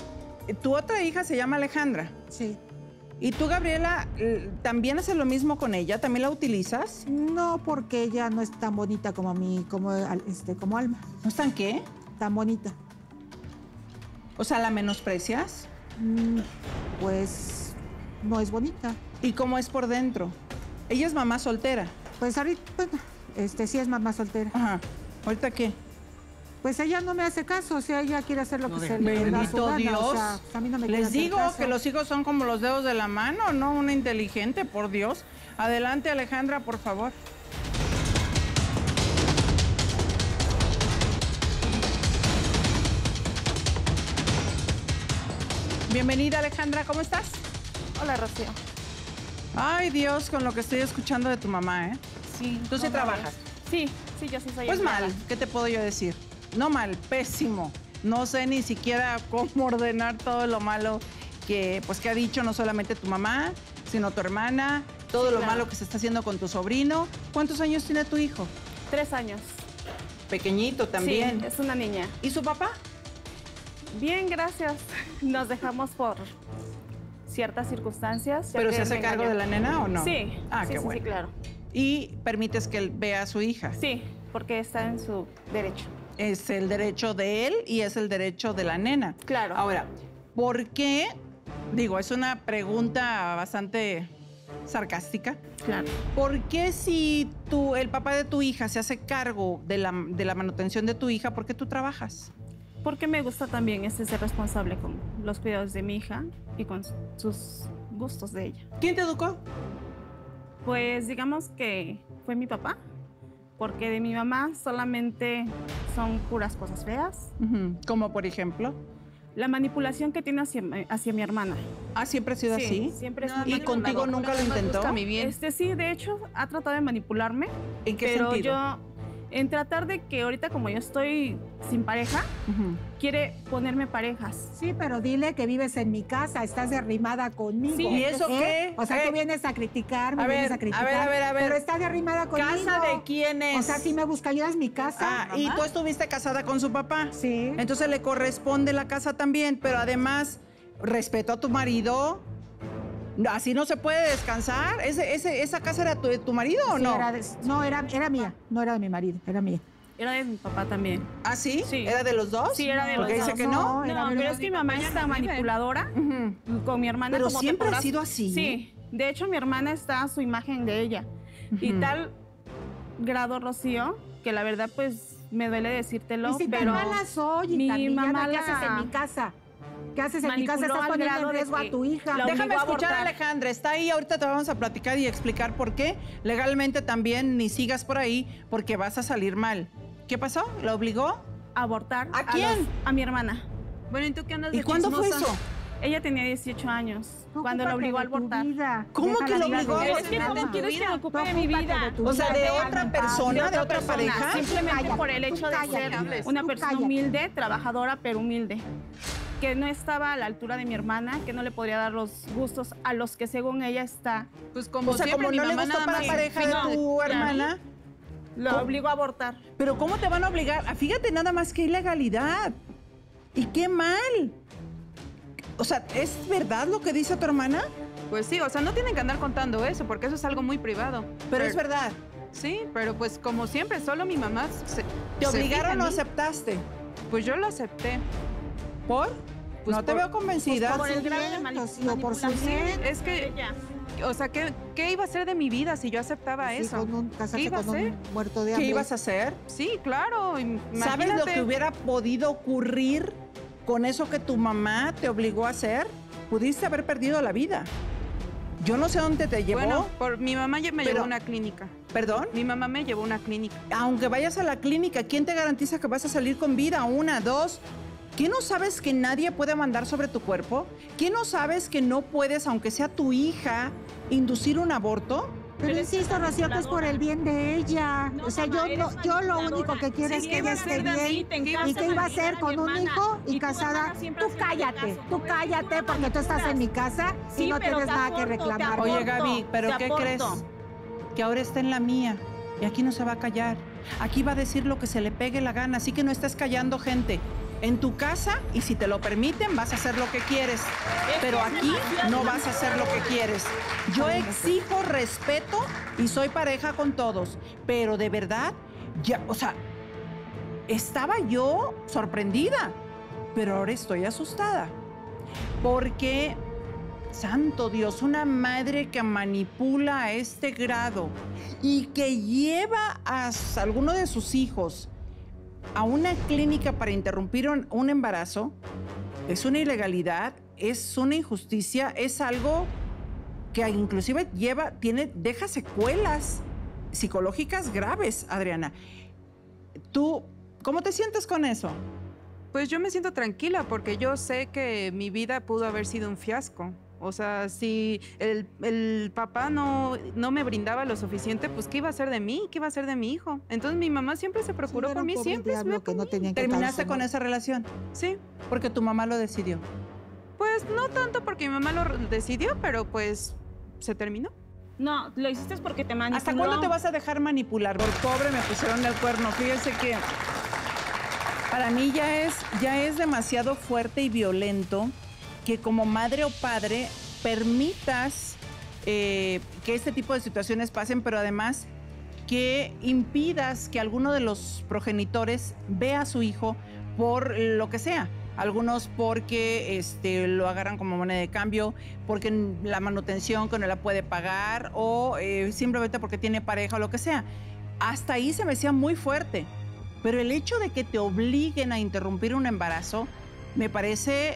tu otra hija se llama Alejandra. Sí. ¿Y tú, Gabriela, eh, también haces lo mismo con ella? ¿También la utilizas? No, porque ella no es tan bonita como mi, como, al- este, como Alma. ¿No están qué? Tan bonita. O sea, ¿la menosprecias? Mm, Pues no es bonita. ¿Y cómo es por dentro? Ella es mamá soltera. Pues ahorita, bueno, este sí es mamá soltera. Ajá. ¿Ahorita qué? Pues ella no me hace caso, o sea, ella quiere hacer lo que se le da su Bendito gana, Dios. o sea, a mí no me quiere Les hacer digo caso. que los hijos son como los dedos de la mano, ¿no? Una inteligente, por Dios. Adelante, Alejandra, por favor. Bienvenida, Alejandra, ¿cómo estás? Hola, Rocío. Ay, Dios, con lo que estoy escuchando de tu mamá, ¿eh? Sí. Tú sí no, trabajas. Sí, sí, yo sí soy Pues empleada. mal, ¿qué te puedo yo decir? No mal, pésimo. No sé ni siquiera cómo ordenar todo lo malo que, pues, que ha dicho no solamente tu mamá, sino tu hermana, todo Sí, lo claro. malo que se está haciendo con tu sobrino. ¿Cuántos años tiene tu hijo? Tres años. Pequeñito también. Sí, es una niña. ¿Y su papá? Bien, gracias. Nos dejamos por ciertas circunstancias. ya ¿Pero que se él hace me cargo engañó. de la nena o no? Sí. Ah, sí, qué sí, bueno. sí, claro. Y permites que él vea a su hija. Sí, porque está en su derecho. Es el derecho de él y es el derecho de la nena. Claro. Ahora, ¿por qué? Digo, es una pregunta bastante sarcástica. Claro. ¿Por qué si tú, el papá de tu hija se hace cargo de la, de la manutención de tu hija, por qué tú trabajas? Porque me gusta también este ser responsable con los cuidados de mi hija y con sus gustos de ella. ¿Quién te educó? Pues digamos que fue mi papá, porque de mi mamá solamente son puras cosas feas. Ujú. Como por ejemplo. La manipulación que tiene hacia, hacia mi hermana. Ah, siempre ha sido Sí, así. siempre es No, ¿Y muy contigo manipuladora. nunca lo intentó? Busca mi bien. Este sí, de hecho, ha tratado de manipularme. ¿En qué pero sentido? yo, en tratar de que ahorita como yo estoy sin pareja, Ujú. quiere ponerme parejas. Sí, pero dile que vives en mi casa, estás derrimada conmigo. Sí, ¿y eso qué? O sea, Eh, tú vienes a criticar, me a vienes ver, a criticar. a ver, a ver, a ver. Pero estás derrimada conmigo. ¿Casa de quién es? O sea, si me busca ayuda es mi casa. Ah, y tú estuviste casada con su papá. Sí. Entonces le corresponde la casa también, pero además, respeto a tu marido. Así no se puede descansar. ¿Ese, ese, ¿Esa casa era tu, de tu marido o Sí, no? era de- no, era, era mía, no era de mi marido, era mía. Era de mi papá también. ¿Ah, sí? Sí. ¿Era de los dos? Sí, era de Porque los dice dos. que no. No, era No, de pero los es que mi mamá es tan manipuladora Ujú. con mi hermana. Pero como te siempre ha podrás- sido así. Sí. De hecho, mi hermana está a su imagen de ella. Y Ujú. tal grado, Rocío, que la verdad, pues, me duele decírtelo, Y si pero... tan mala soy, mi hija, villana, mamá ¿qué la- haces en mi casa? ¿Qué haces en mi casa? manipuló Estás al poniendo grado en de riesgo que a tu hija. la Déjame obligó a escuchar a abortar. Alejandra. Está ahí, ahorita te vamos a platicar y explicar por qué. Legalmente también ni sigas por ahí porque vas a salir mal. ¿Qué pasó? ¿La obligó? Abortar. ¿A quién? los- a mi hermana. Bueno, ¿y tú qué andas de ¿Y cuándo fue chismosa? eso? Ella tenía dieciocho años Tú cuando la ocúpate obligó a de tu abortar. vida. ¿Cómo Deja que la la vida obligó a de abortar? Es que nada. ¿cómo quieres que me ocupe de mi Ocúpate vida? de tu O sea, vida, de déjame otra en paz. persona, de otra persona, pareja. Simplemente Cállate, por el tú hecho de cállate, ser tú una persona cállate. humilde, trabajadora, pero humilde. Que no estaba a la altura de mi hermana, que no le podría dar los gustos a los que según ella está. Pues como O sea, siempre, como mi no le mamá gustó nada para más- la pareja de No, tu claro. hermana. Lo ¿Cómo? obligó a abortar. Pero ¿cómo te van a obligar? Ah, fíjate nada más que ilegalidad. Y qué mal. O sea, ¿es verdad lo que dice tu hermana? Pues sí, o sea, no tienen que andar contando eso, porque eso es algo muy privado. Pero es verdad. Sí, pero pues como siempre, solo mi mamá se, ¿Te se obligaron fija o en mí. aceptaste? Pues yo lo acepté. ¿Por? Pues no te por- veo convencida. por el grado de bien, mani- Rocío, por su manipulación bien. Es que, ella. o sea, ¿qué, qué iba a ser de mi vida si yo aceptaba Sí, eso? con un, casarse ¿Qué iba a con un hacer? muerto de ¿Qué hambre. ibas a hacer? Sí, claro. ¿Sabes lo imagínate. que hubiera podido ocurrir con eso que tu mamá te obligó a hacer? Pudiste haber perdido la vida. Yo no sé dónde te llevó. Bueno, por, mi mamá ya me Pero- llevó a una clínica. ¿Perdón? Mi mamá me llevó a una clínica. Aunque vayas a la clínica, ¿quién te garantiza que vas a salir con vida? Una, dos. ¿Qué no sabes que nadie puede mandar sobre tu cuerpo? ¿Qué no sabes que no puedes, aunque sea tu hija, inducir un aborto? Pero insisto, Rocío, que es por el bien de ella. No, o sea, mamá, yo, eres no, yo lo único manipuladora. que quiero Si es que iba ella a esté ser de mí, bien. te ¿Y encanta qué iba a manipular hacer a con mi un hermana. hijo y Y tu casada? hermana siempre Tú ha sido cállate, caso, tú tú eres cállate una porque tú estás en mi manipuladora. casa y Sí, no pero tienes te nada que aporto, te reclamar. aporto. Oye, Gaby, ¿pero te qué aporto. crees? Que ahora está en la mía y aquí no se va a callar. Aquí va a decir lo que se le pegue la gana, así que no estés callando, gente. En tu casa, y si te lo permiten, vas a hacer lo que quieres. Pero aquí no vas a hacer lo que quieres. Yo exijo respeto y soy pareja con todos. Pero de verdad, ya, o sea, estaba yo sorprendida, pero ahora estoy asustada. Porque, santo Dios, una madre que manipula a este grado y que lleva a alguno de sus hijos a una clínica para interrumpir un, un embarazo, es una ilegalidad, es una injusticia, es algo que inclusive lleva, tiene, deja secuelas psicológicas graves, Adriana. ¿Tú cómo te sientes con eso? Pues yo me siento tranquila porque yo sé que mi vida pudo haber sido un fiasco. O sea, si el, el papá no, no me brindaba lo suficiente, pues ¿qué iba a hacer de mí? ¿Qué iba a hacer de mi hijo? Entonces mi mamá siempre se preocupó Sí, era por un mí, pobre siempre diablo estuve que no por mí. tenían que ¿Terminaste darse, con ¿no? esa relación? Sí, Porque tu mamá lo decidió. Pues no tanto porque mi mamá lo decidió, pero pues se terminó. No, lo hiciste porque te manipuló. ¿Hasta cuándo te vas a dejar manipular? Por pobre me pusieron el cuerno. Fíjense que para mí ya es, ya es demasiado fuerte y violento que como madre o padre permitas eh, que este tipo de situaciones pasen, pero además que impidas que alguno de los progenitores vea a su hijo por lo que sea. Algunos porque este, lo agarran como moneda de cambio, porque la manutención que no la puede pagar o eh, simplemente porque tiene pareja o lo que sea. Hasta ahí se me hacía muy fuerte. Pero el hecho de que te obliguen a interrumpir un embarazo me parece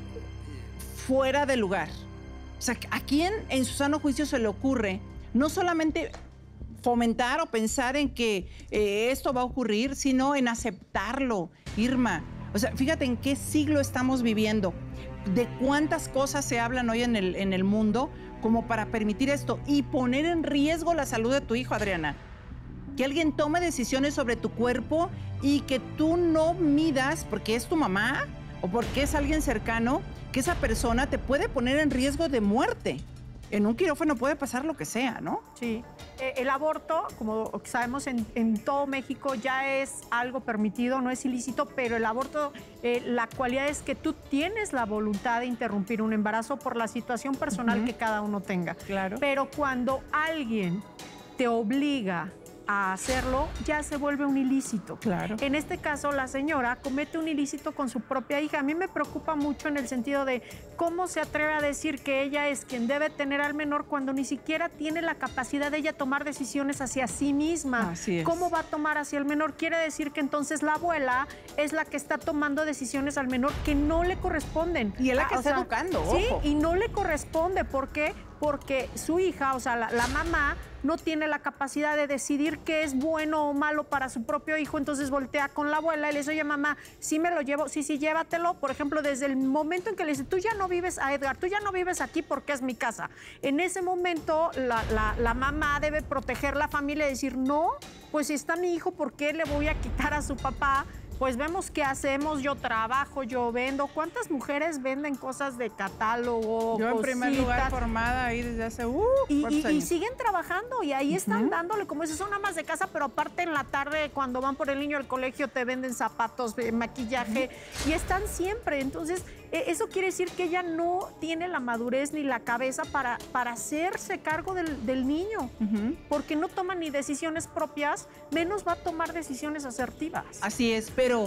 fuera de lugar. O sea, ¿a quién en su sano juicio se le ocurre no solamente fomentar o pensar en que eh, esto va a ocurrir, sino en aceptarlo, Irma? O sea, fíjate en qué siglo estamos viviendo, de cuántas cosas se hablan hoy en el, en el mundo como para permitir esto y poner en riesgo la salud de tu hijo, Adriana. Que alguien tome decisiones sobre tu cuerpo y que tú no midas, porque es tu mamá o porque es alguien cercano, que esa persona te puede poner en riesgo de muerte. En un quirófano puede pasar lo que sea, ¿no? Sí. Eh, el aborto, como sabemos, en, en todo México ya es algo permitido, no es ilícito, pero el aborto, eh, la cualidad es que tú tienes la voluntad de interrumpir un embarazo por la situación personal uh-huh. que cada uno tenga. Claro. Pero cuando alguien te obliga a hacerlo, ya se vuelve un ilícito. Claro. En este caso, la señora comete un ilícito con su propia hija. A mí me preocupa mucho en el sentido de cómo se atreve a decir que ella es quien debe tener al menor cuando ni siquiera tiene la capacidad de ella tomar decisiones hacia sí misma. Así es. ¿Cómo va a tomar hacia el menor? Quiere decir que entonces la abuela es la que está tomando decisiones al menor que no le corresponden. Y es la que ah, está sea, educando, Sí, ojo. y no le corresponde. ¿Por qué? Porque su hija, o sea, la, la mamá, no tiene la capacidad de decidir qué es bueno o malo para su propio hijo, entonces voltea con la abuela y le dice, oye, mamá, sí me lo llevo, sí, sí, llévatelo. Por ejemplo, desde el momento en que le dice, tú ya no vives a Edgar, tú ya no vives aquí porque es mi casa. En ese momento, la, la, la mamá debe proteger la familia y decir, no, pues si está mi hijo, ¿por qué le voy a quitar a su papá? Pues vemos qué hacemos, yo trabajo, yo vendo. ¿Cuántas mujeres venden cosas de catálogo? Yo en cositas? primer lugar formada ahí desde hace uh, y, y, años. y siguen trabajando y ahí están Uh-huh. dándole, como dices, son amas de casa, pero aparte en la tarde cuando van por el niño al colegio te venden zapatos, eh, maquillaje uh-huh. y están siempre. Entonces, eh, eso quiere decir que ella no tiene la madurez ni la cabeza para, para hacerse cargo del, del niño, uh-huh. porque no toma ni decisiones propias, menos va a tomar decisiones asertivas. Así es, pero...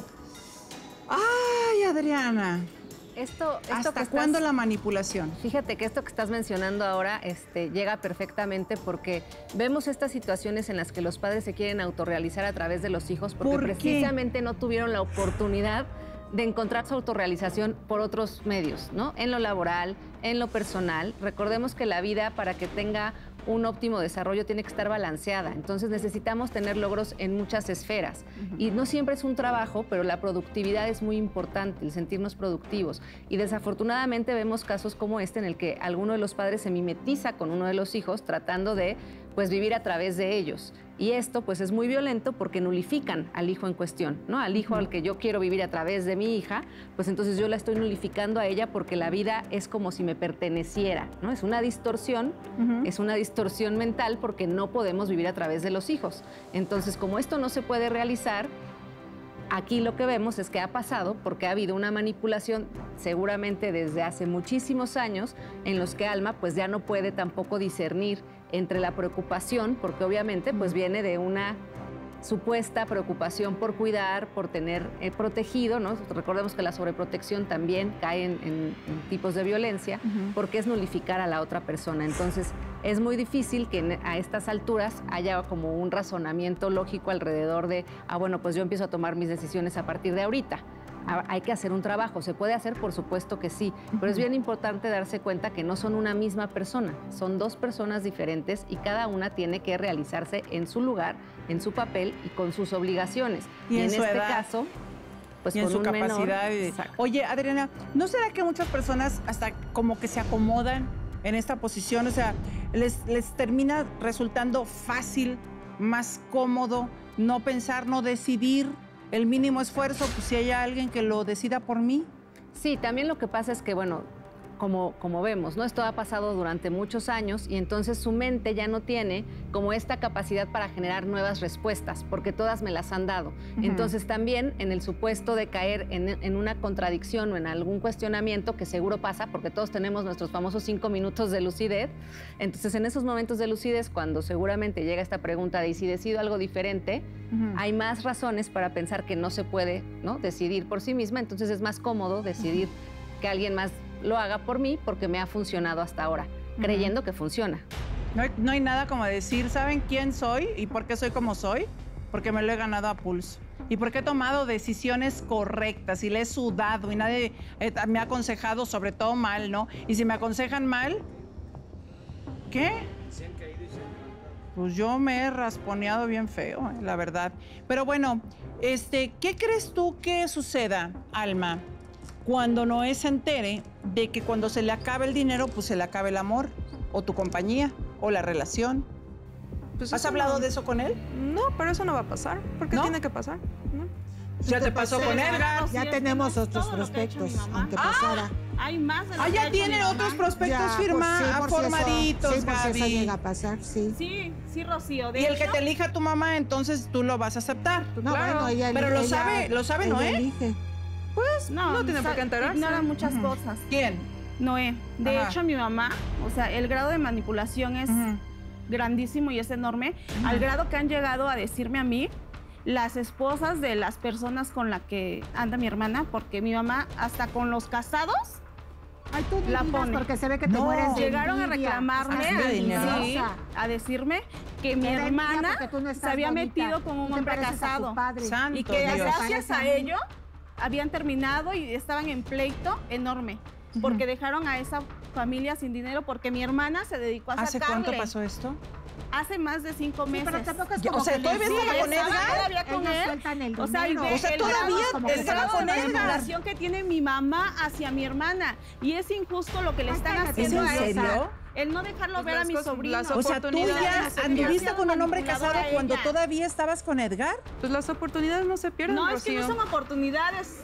¡Ay, Adriana! Esto, esto ¿Hasta que cuándo estás, la manipulación? Fíjate que esto que estás mencionando ahora este, llega perfectamente porque vemos estas situaciones en las que los padres se quieren autorrealizar a través de los hijos porque ¿Por precisamente no tuvieron la oportunidad de encontrar su autorrealización por otros medios, ¿no? En lo laboral, en lo personal. Recordemos que la vida, para que tenga un óptimo desarrollo, tiene que estar balanceada. Entonces necesitamos tener logros en muchas esferas. Uh-huh. Y no siempre es un trabajo, pero la productividad es muy importante, el sentirnos productivos. Y desafortunadamente vemos casos como este en el que alguno de los padres se mimetiza con uno de los hijos tratando de pues, vivir a través de ellos. Y esto pues es muy violento porque nulifican al hijo en cuestión, ¿no? Al hijo uh-huh. al que yo quiero vivir a través de mi hija, pues entonces yo la estoy nulificando a ella porque la vida es como si me perteneciera, ¿no? Es una distorsión, uh-huh. es una distorsión mental porque no podemos vivir a través de los hijos. Entonces, como esto no se puede realizar, aquí lo que vemos es que ha pasado porque ha habido una manipulación seguramente desde hace muchísimos años en los que Alma pues ya no puede tampoco discernir entre la preocupación, porque obviamente pues viene de una supuesta preocupación por cuidar, por tener eh, protegido, ¿no? Recordemos que la sobreprotección también cae en, en, en tipos de violencia, uh-huh. porque es nulificar a la otra persona. Entonces, es muy difícil que en, a estas alturas haya como un razonamiento lógico alrededor de, ah, bueno, pues yo empiezo a tomar mis decisiones a partir de ahorita. Hay que hacer un trabajo. ¿Se puede hacer? Por supuesto que sí. Pero es bien importante darse cuenta que no son una misma persona. Son dos personas diferentes y cada una tiene que realizarse en su lugar, en su papel y con sus obligaciones. Y, y en, en su este edad, caso, pues y con en su un capacidad. menor. De... Oye, Adriana, ¿no será que muchas personas hasta como que se acomodan en esta posición? O sea, les, les termina resultando fácil, más cómodo, no pensar, no decidir. El mínimo esfuerzo, pues si hay alguien que lo decida por mí. Sí, también lo que pasa es que, bueno, como, como vemos, ¿no? Esto ha pasado durante muchos años y entonces su mente ya no tiene como esta capacidad para generar nuevas respuestas, porque todas me las han dado. Uh-huh. Entonces también en el supuesto de caer en, en una contradicción o en algún cuestionamiento, que seguro pasa, porque todos tenemos nuestros famosos cinco minutos de lucidez, entonces en esos momentos de lucidez, cuando seguramente llega esta pregunta de ¿y si decido algo diferente? Uh-huh. Hay más razones para pensar que no se puede, ¿no?, decidir por sí misma, entonces es más cómodo decidir uh-huh. que alguien más lo haga por mí porque me ha funcionado hasta ahora, uh-huh. creyendo que funciona. No hay, no hay nada como decir, ¿saben quién soy y por qué soy como soy? Porque me lo he ganado a pulso. Y porque he tomado decisiones correctas y le he sudado y nadie eh, me ha aconsejado, sobre todo mal, ¿no? Y si me aconsejan mal, ¿qué? Pues yo me he rasponeado bien feo, eh, la verdad. Pero bueno, este, ¿qué crees tú que suceda, Alma, cuando Noé se entere de que cuando se le acabe el dinero, pues se le acabe el amor, o tu compañía, o la relación? Pues ¿Has hablado no... de eso con él? No, pero eso no va a pasar. ¿Por qué ¿No? tiene que pasar? ¿No? Ya te pasó con Edgar. Ya tenemos otros prospectos, aunque pasara. Hay más de lo Ah, que ya ha hecho tiene mi otros mamá. prospectos Ya, firma, por- sí, por si eso- formaditos, sí, por si eso Gaby. llega a pasar, sí. Sí, sí, Rocío. De Y el que hecho, te elija tu mamá, entonces tú lo vas a aceptar. No, Claro. bueno, ella Pero lo ella- sabe, lo sabe ella Noé. elige. Pues no, no tiene por sa- qué enterarse. Ignora muchas Ujú. cosas. ¿Quién? Noé. De Ajá. hecho, mi mamá, o sea, el grado de manipulación es Ujú. grandísimo y es enorme, Ujú. al grado que han llegado a decirme a mí las esposas de las personas con las que anda mi hermana, porque mi mamá hasta con los casados Ay, tú ni la digas, pone. porque se ve que te No. mueres de llegaron a envidia. reclamarme, Estás de dinero. sí, envidiosa. a decirme que mi Te da envidia hermana porque tú no se estás había bonita. metido con un Tú te hombre pareces a tu casado padre. Santo y que Dios. gracias Parece a a mí. ello habían terminado y estaban en pleito enorme. Porque dejaron a esa familia sin dinero porque mi hermana se dedicó a ¿Hace sacarle. cuánto pasó esto? Hace más de cinco Sí, meses. pero tampoco es Ya, como o sea, que ¿todavía les- estaba con ellos Edgar? Todavía con ellos él. sueltan el O sea, y dinero. ve O sea, el todavía grado- como que el estaba grado con de Edgar. manipulación que tiene mi mamá hacia mi hermana. Y es injusto lo que le Ay, están cállate, haciendo ¿es en a ella. serio? El no dejarlo Pues ver a las mi cosas- sobrino. las O sea, tú oportunidades ya no se anduviste pierden. con un hombre casado Manipuladora cuando ella. todavía estabas con Edgar. Pues las oportunidades no se pierden, No, es que no Rocío. son oportunidades.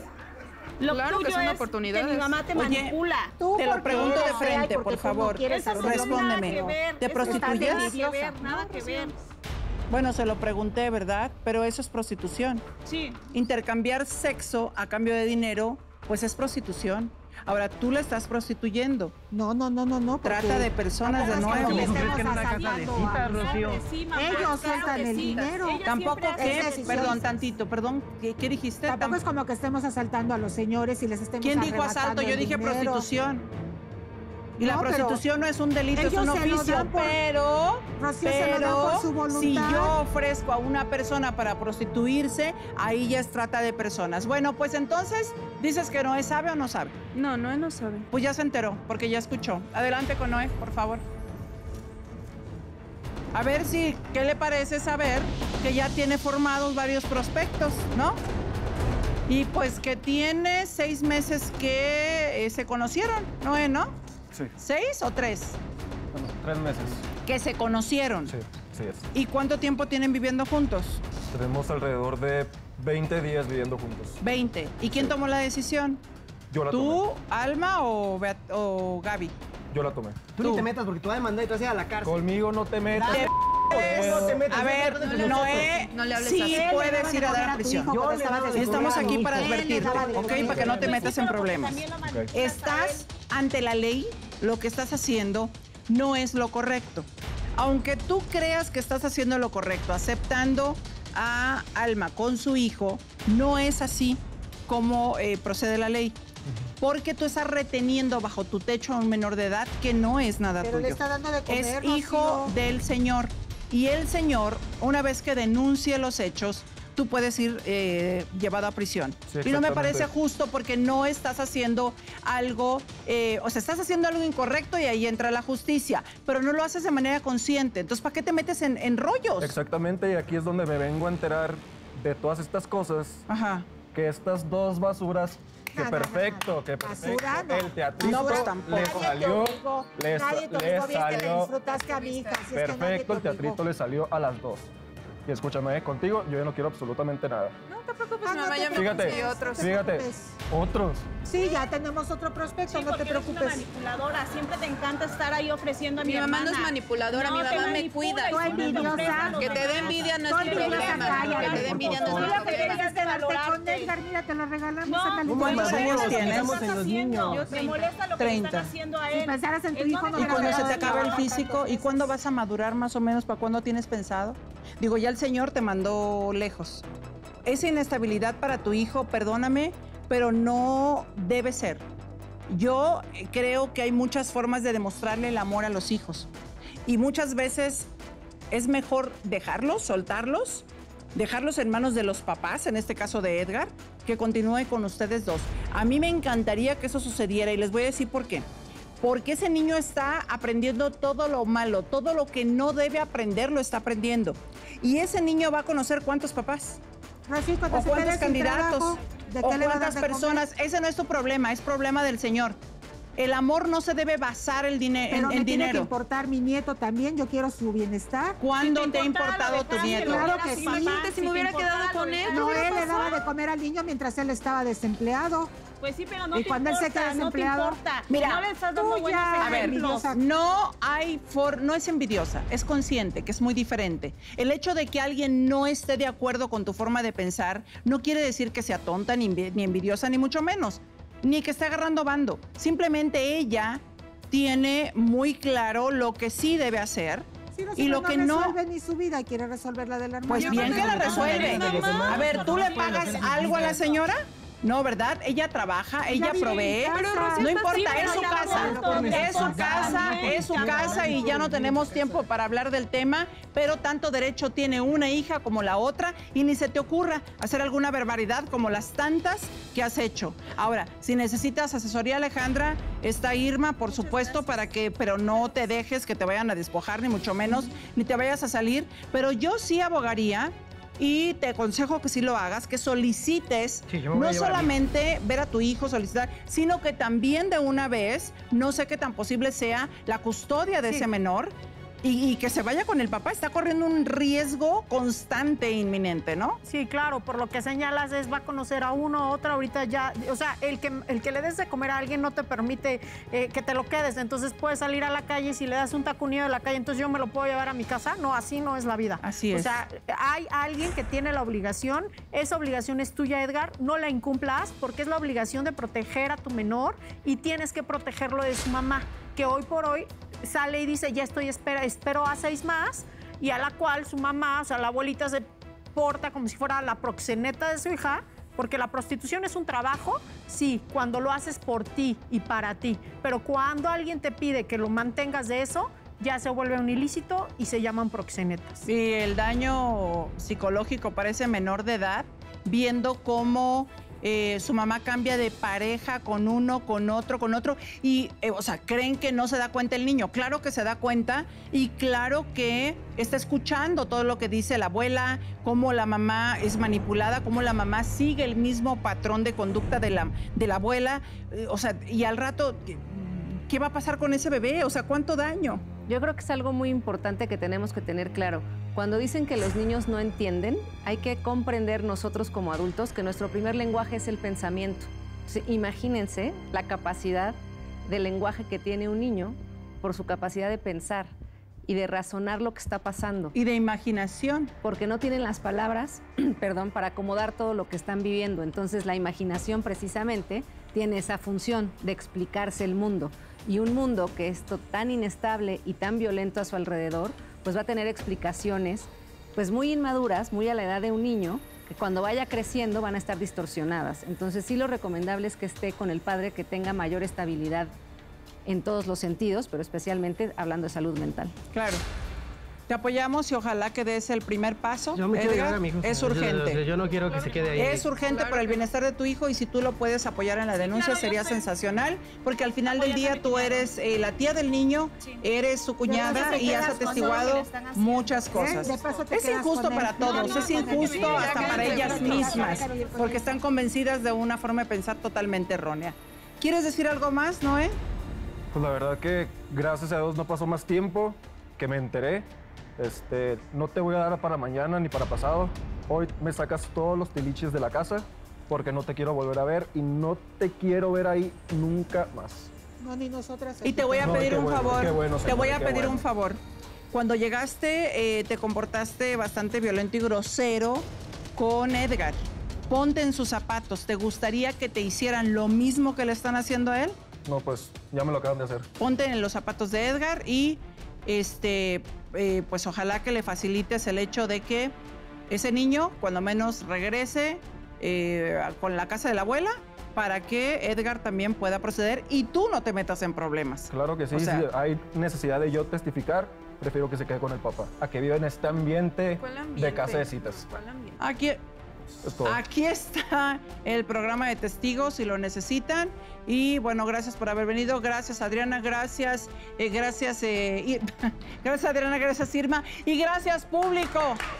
Lo Claro que tuyo son es oportunidades. que mi mamá te Oye, manipula. Tú Te lo porque pregunto de eres fea y frente, porque por tú no favor. quieres Eso hacerlo respóndeme. Nada que ver. ¿Te Eso prostituyes? Nada que ver, No, nada que ver. Bueno, se lo pregunté, ¿verdad? Pero eso es prostitución. Sí. Intercambiar sexo a cambio de dinero, pues es prostitución. Ahora, tú la estás prostituyendo. No, no, no, no, no. porque Trata de personas de tampoco es nuevo. que ¿Cómo crees estemos que en una casa de asaltando citas, a- Rocío? Sí, mamá, Ellos claro sueltan que el sí. dinero. Ella Tampoco siempre que, hace decisión. perdón, tantito, perdón, ¿qué, qué dijiste? Tampoco Tam- es como que estemos asaltando a los señores y les estemos ¿Quién dijo arrebatando asalto? Yo el dije dinero. prostitución. Y la No, pero prostitución no es un delito, es ellos un se lo oficio, dan por- pero, Rocío, se lo dan pero por su voluntad. si yo ofrezco a una persona para prostituirse, ahí ya es trata de personas. Bueno, pues entonces, ¿dices que Noé sabe o no sabe? No, Noé no sabe. Pues ya se enteró, porque ya escuchó. Adelante con Noé, por favor. A ver si, ¿qué le parece saber que ya tiene formados varios prospectos, ¿no? Y pues que tiene seis meses que eh, se conocieron, Noé, ¿no? Sí, ¿Seis o tres? bueno, tres meses. Que se conocieron. Sí, sí es. ¿Y cuánto tiempo tienen viviendo juntos? Tenemos alrededor de veinte días viviendo juntos. veinte. ¿Y quién tomó la decisión? Yo la ¿Tú, tomé. Alma o, Beat- o Gaby? Yo la tomé. Tú, ni te metas porque te vas a demandar y te vas a ir a la cárcel. Conmigo no te metas. Te- No te metas. A ver, no te metas. Noé, No le hables sí así. puedes ir a dar a prisión. Yo le daba de Estamos comer a aquí mi para hijo. advertirte, Él le daba de ¿ok? comer. Para que no te metas en problemas. También lo Ok. manipulas a él. Estás ante la ley, lo que estás haciendo no es lo correcto. Aunque tú creas que estás haciendo lo correcto, aceptando a Alma con su hijo, no es así como eh, procede la ley. Porque tú estás reteniendo bajo tu techo a un menor de edad que no es nada Pero tuyo. le está dando de comer, Es hijo Rocío. del Señor. Y el Señor, una vez que denuncie los hechos, tú puedes ir eh, llevado a prisión. Sí, y no me exactamente. parece justo porque no estás haciendo algo, eh, o sea, estás haciendo algo incorrecto y ahí entra la justicia, pero no lo haces de manera consciente. Entonces, ¿para qué te metes en, en rollos? Exactamente, y aquí es donde me vengo a enterar de todas estas cosas. Ajá. Que estas dos basuras, que No, no, perfecto, no, no. que perfecto. Basura, no. El teatrito No, pues tampoco. le Nadie te salió, obligó, le, nadie te le obligó, viste, le salió disfrutaste a mi hija. así es que nadie te perfecto, el obligó. teatrito le salió a las dos. Y escúchame, eh, contigo yo ya no quiero absolutamente nada. No te preocupes, Ah, mi no mamá te ya me Fíjate, consiguió otros. fíjate, otros. Sí, ya tenemos otro prospecto, Sí, no te porque eres una preocupes. manipuladora. Siempre te encanta estar ahí ofreciendo a mi, Mi mamá no hermana. es manipuladora, mi te mamá me manipula cuida. y Tú siempre te envidiosa. ofrece los Que te dé demás. envidia no es Tú mi envidiosa, problema. cállate. Que te dé envidia no es mi Tú lo que problema. querías quedarte con valorarte. Edgar, mira, te lo regalamos. No, ándale, ¿cuántos pues. Cuando años nos tienes? fijamos en los niños. Me molesta lo que le treinta. están haciendo a Si él. pensaras en tu Él hijo, me no Y me cuando se te regalas acabe el nada. físico, ¿y cuándo vas a madurar más o menos? ¿Para cuándo tienes pensado? Digo, ya el Señor te mandó lejos. Esa inestabilidad para tu hijo, perdóname, pero no debe ser. Yo creo que hay muchas formas de demostrarle el amor a los hijos. Y muchas veces es mejor dejarlos, soltarlos, dejarlos en manos de los papás, en este caso de Edgar, que continúe con ustedes dos. A mí me encantaría que eso sucediera y les voy a decir por qué. Porque ese niño está aprendiendo todo lo malo, todo lo que no debe aprender lo está aprendiendo. Y ese niño va a conocer cuántos papás, Rosy, cuando o se cuántos quede sin candidatos, trabajo, ¿de o qué le va a dar cuántas de comer? personas. Ese no es tu problema, es problema del Señor. El amor no se debe basar el dine- Pero en, me en tiene que dinero. importar mi nieto también, yo quiero su bienestar. ¿Cuándo Si te ha importara, importado lo tu dejaras nieto? lo Claro dejaras que sin sí. papá. Imagínate si me te hubiera importara, quedado lo con él. dejaras. No, hubiera él le pasado? daba de comer al niño mientras él estaba desempleado. Pues sí, pero no Y te cuando él se importa, quede no te desempleado, importa. mira, no le estás dando tú buenos ya- A ver, ejemplos. envidiosa. no hay for, no es envidiosa, es consciente, que es muy diferente. El hecho de que alguien no esté de acuerdo con tu forma de pensar no quiere decir que sea tonta, ni, envi- ni envidiosa, ni mucho menos, ni que esté agarrando bando. Simplemente ella tiene muy claro lo que sí debe hacer Si no, y lo no que no. resuelve ni su vida y quiere resolver la de la hermana. Pues bien que la resuelve. A ver, ¿tú le pagas algo a la señora? No, ¿verdad? Ella trabaja, ella vive en provee. casa. Pero, No Rosita, importa, sí, es pero su ya casa. vamos, Es su todos casa, también. es su casa y ya no tenemos tiempo para hablar del tema, pero tanto derecho tiene una hija como la otra y ni se te ocurra hacer alguna barbaridad como las tantas que has hecho. Ahora, si necesitas asesoría, Alejandra, está Irma, por supuesto, para que, pero no te dejes que te vayan a despojar, ni mucho menos, ni te vayas a salir. Pero yo sí abogaría. Y te aconsejo que sí lo hagas, que solicites Sí, yo me voy a no llevar a mi- solamente ver a tu hijo solicitar, sino que también de una vez, no sé qué tan posible sea, la custodia de Sí. ese menor y, y que se vaya con el papá. Está corriendo un riesgo constante e inminente, ¿no? Sí, claro, por lo que señalas es va a conocer a uno, a otra, ahorita ya, o sea, el que, el que le des de comer a alguien no te permite eh, que te lo quedes, entonces puedes salir a la calle y si le das un tacunillo de la calle, entonces yo me lo puedo llevar a mi casa. No, así no es la vida. Así es. O sea, hay alguien que tiene la obligación, esa obligación es tuya, Edgar, no la incumplas porque es la obligación de proteger a tu menor y tienes que protegerlo de su mamá, que hoy por hoy sale y dice, ya estoy, espera, espero a seis más, y a la cual su mamá, o sea, la abuelita se porta como si fuera la proxeneta de su hija, porque la prostitución es un trabajo, sí, cuando lo haces por ti y para ti, pero cuando alguien te pide que lo mantengas de eso, ya se vuelve un ilícito y se llaman proxenetas. Y el daño psicológico para ese menor de edad, viendo cómo eh, su mamá cambia de pareja con uno, con otro, con otro, y, eh, o sea, creen que no se da cuenta el niño. Claro que se da cuenta y claro que está escuchando todo lo que dice la abuela, cómo la mamá es manipulada, cómo la mamá sigue el mismo patrón de conducta de la, de la abuela, eh, o sea, y al rato, ¿qué, qué va a pasar con ese bebé? O sea, ¿cuánto daño? Yo creo que es algo muy importante que tenemos que tener claro. Cuando dicen que los niños no entienden, hay que comprender nosotros como adultos que nuestro primer lenguaje es el pensamiento. Entonces, imagínense la capacidad de lenguaje que tiene un niño por su capacidad de pensar y de razonar lo que está pasando. Y de imaginación. Porque no tienen las palabras, perdón, para acomodar todo lo que están viviendo. Entonces, la imaginación precisamente tiene esa función de explicarse el mundo. Y un mundo que es tan inestable y tan violento a su alrededor, pues va a tener explicaciones pues muy inmaduras, muy a la edad de un niño, que cuando vaya creciendo van a estar distorsionadas. Entonces sí, lo recomendable es que esté con el padre que tenga mayor estabilidad en todos los sentidos, pero especialmente hablando de salud mental. Claro. Te apoyamos y ojalá que des el primer paso. Yo me quiero Edgar. llevar a mi hijo. Es Yo- urgente. Yo, yo no quiero que se quede ahí. Es urgente por el bienestar de tu hijo y si tú lo puedes apoyar en la denuncia claro, yo sería estoy sensacional, porque al final del apoyando a día mi tú cuñado. eres eh, la tía del niño, Sí. eres su cuñada te y has quedas con todo lo que atestiguado le están haciendo. muchas cosas. De paso te Es quedas injusto con él. para todos, No, no, es con él. injusto Sí, hasta ya para que ellas quiero mismas, quiero ir con porque él. están convencidas de una forma de pensar totalmente errónea. ¿Quieres decir algo más, Noé? Pues la verdad que gracias a Dios no pasó más tiempo, que me enteré. Este, no te voy a dar para mañana ni para pasado. Hoy me sacas todos los tiliches de la casa porque no te quiero volver a ver y no te quiero ver ahí nunca más. No, ni nosotras. Y te voy a No, pedir qué un bueno, favor. qué bueno, te señora, voy a qué pedir bueno. un favor. Cuando llegaste, eh, te comportaste bastante violento y grosero con Edgar. Ponte en sus zapatos. ¿Te gustaría que te hicieran lo mismo que le están haciendo a él? No, pues ya me lo acaban de hacer. Ponte en los zapatos de Edgar y este, eh, pues ojalá que le facilites el hecho de que ese niño, cuando menos regrese eh, con la casa de la abuela, para que Edgar también pueda proceder y tú no te metas en problemas. Claro que sí, O sea, si hay necesidad de yo testificar, prefiero que se quede con el papá, a que viva en este ambiente, ¿Cuál de ambiente? casa de citas. ¿Cuál ambiente? Aquí, Es todo. aquí está el programa de testigos si lo necesitan. Y bueno, gracias por haber venido. Gracias, Adriana. Gracias, eh, gracias, eh, y- gracias, Adriana. Gracias, Irma. Y gracias, público.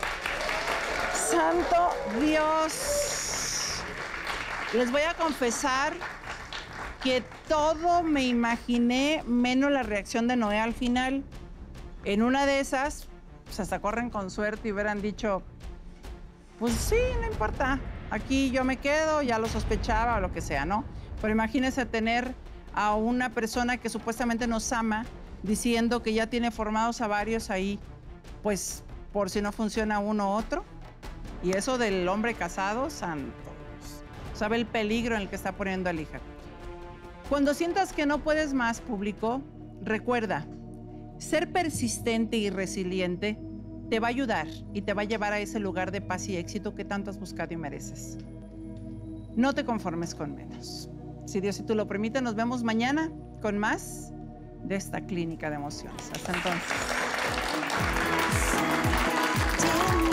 Santo Dios. Les voy a confesar que todo me imaginé, menos la reacción de Noé al final. En una de esas, pues hasta corren con suerte y hubieran dicho, pues sí, no importa, aquí yo me quedo, ya lo sospechaba o lo que sea, ¿no? Pero imagínense tener a una persona que supuestamente nos ama diciendo que ya tiene formados a varios ahí, pues por si no funciona uno u otro. Y eso del hombre casado, santo. Sabe el peligro en el que está poniendo al hija. Cuando sientas que no puedes más, público, recuerda, ser persistente y resiliente te va a ayudar y te va a llevar a ese lugar de paz y éxito que tanto has buscado y mereces. No te conformes con menos. Si Dios y tú lo permiten, nos vemos mañana con más de esta clínica de emociones. Hasta entonces.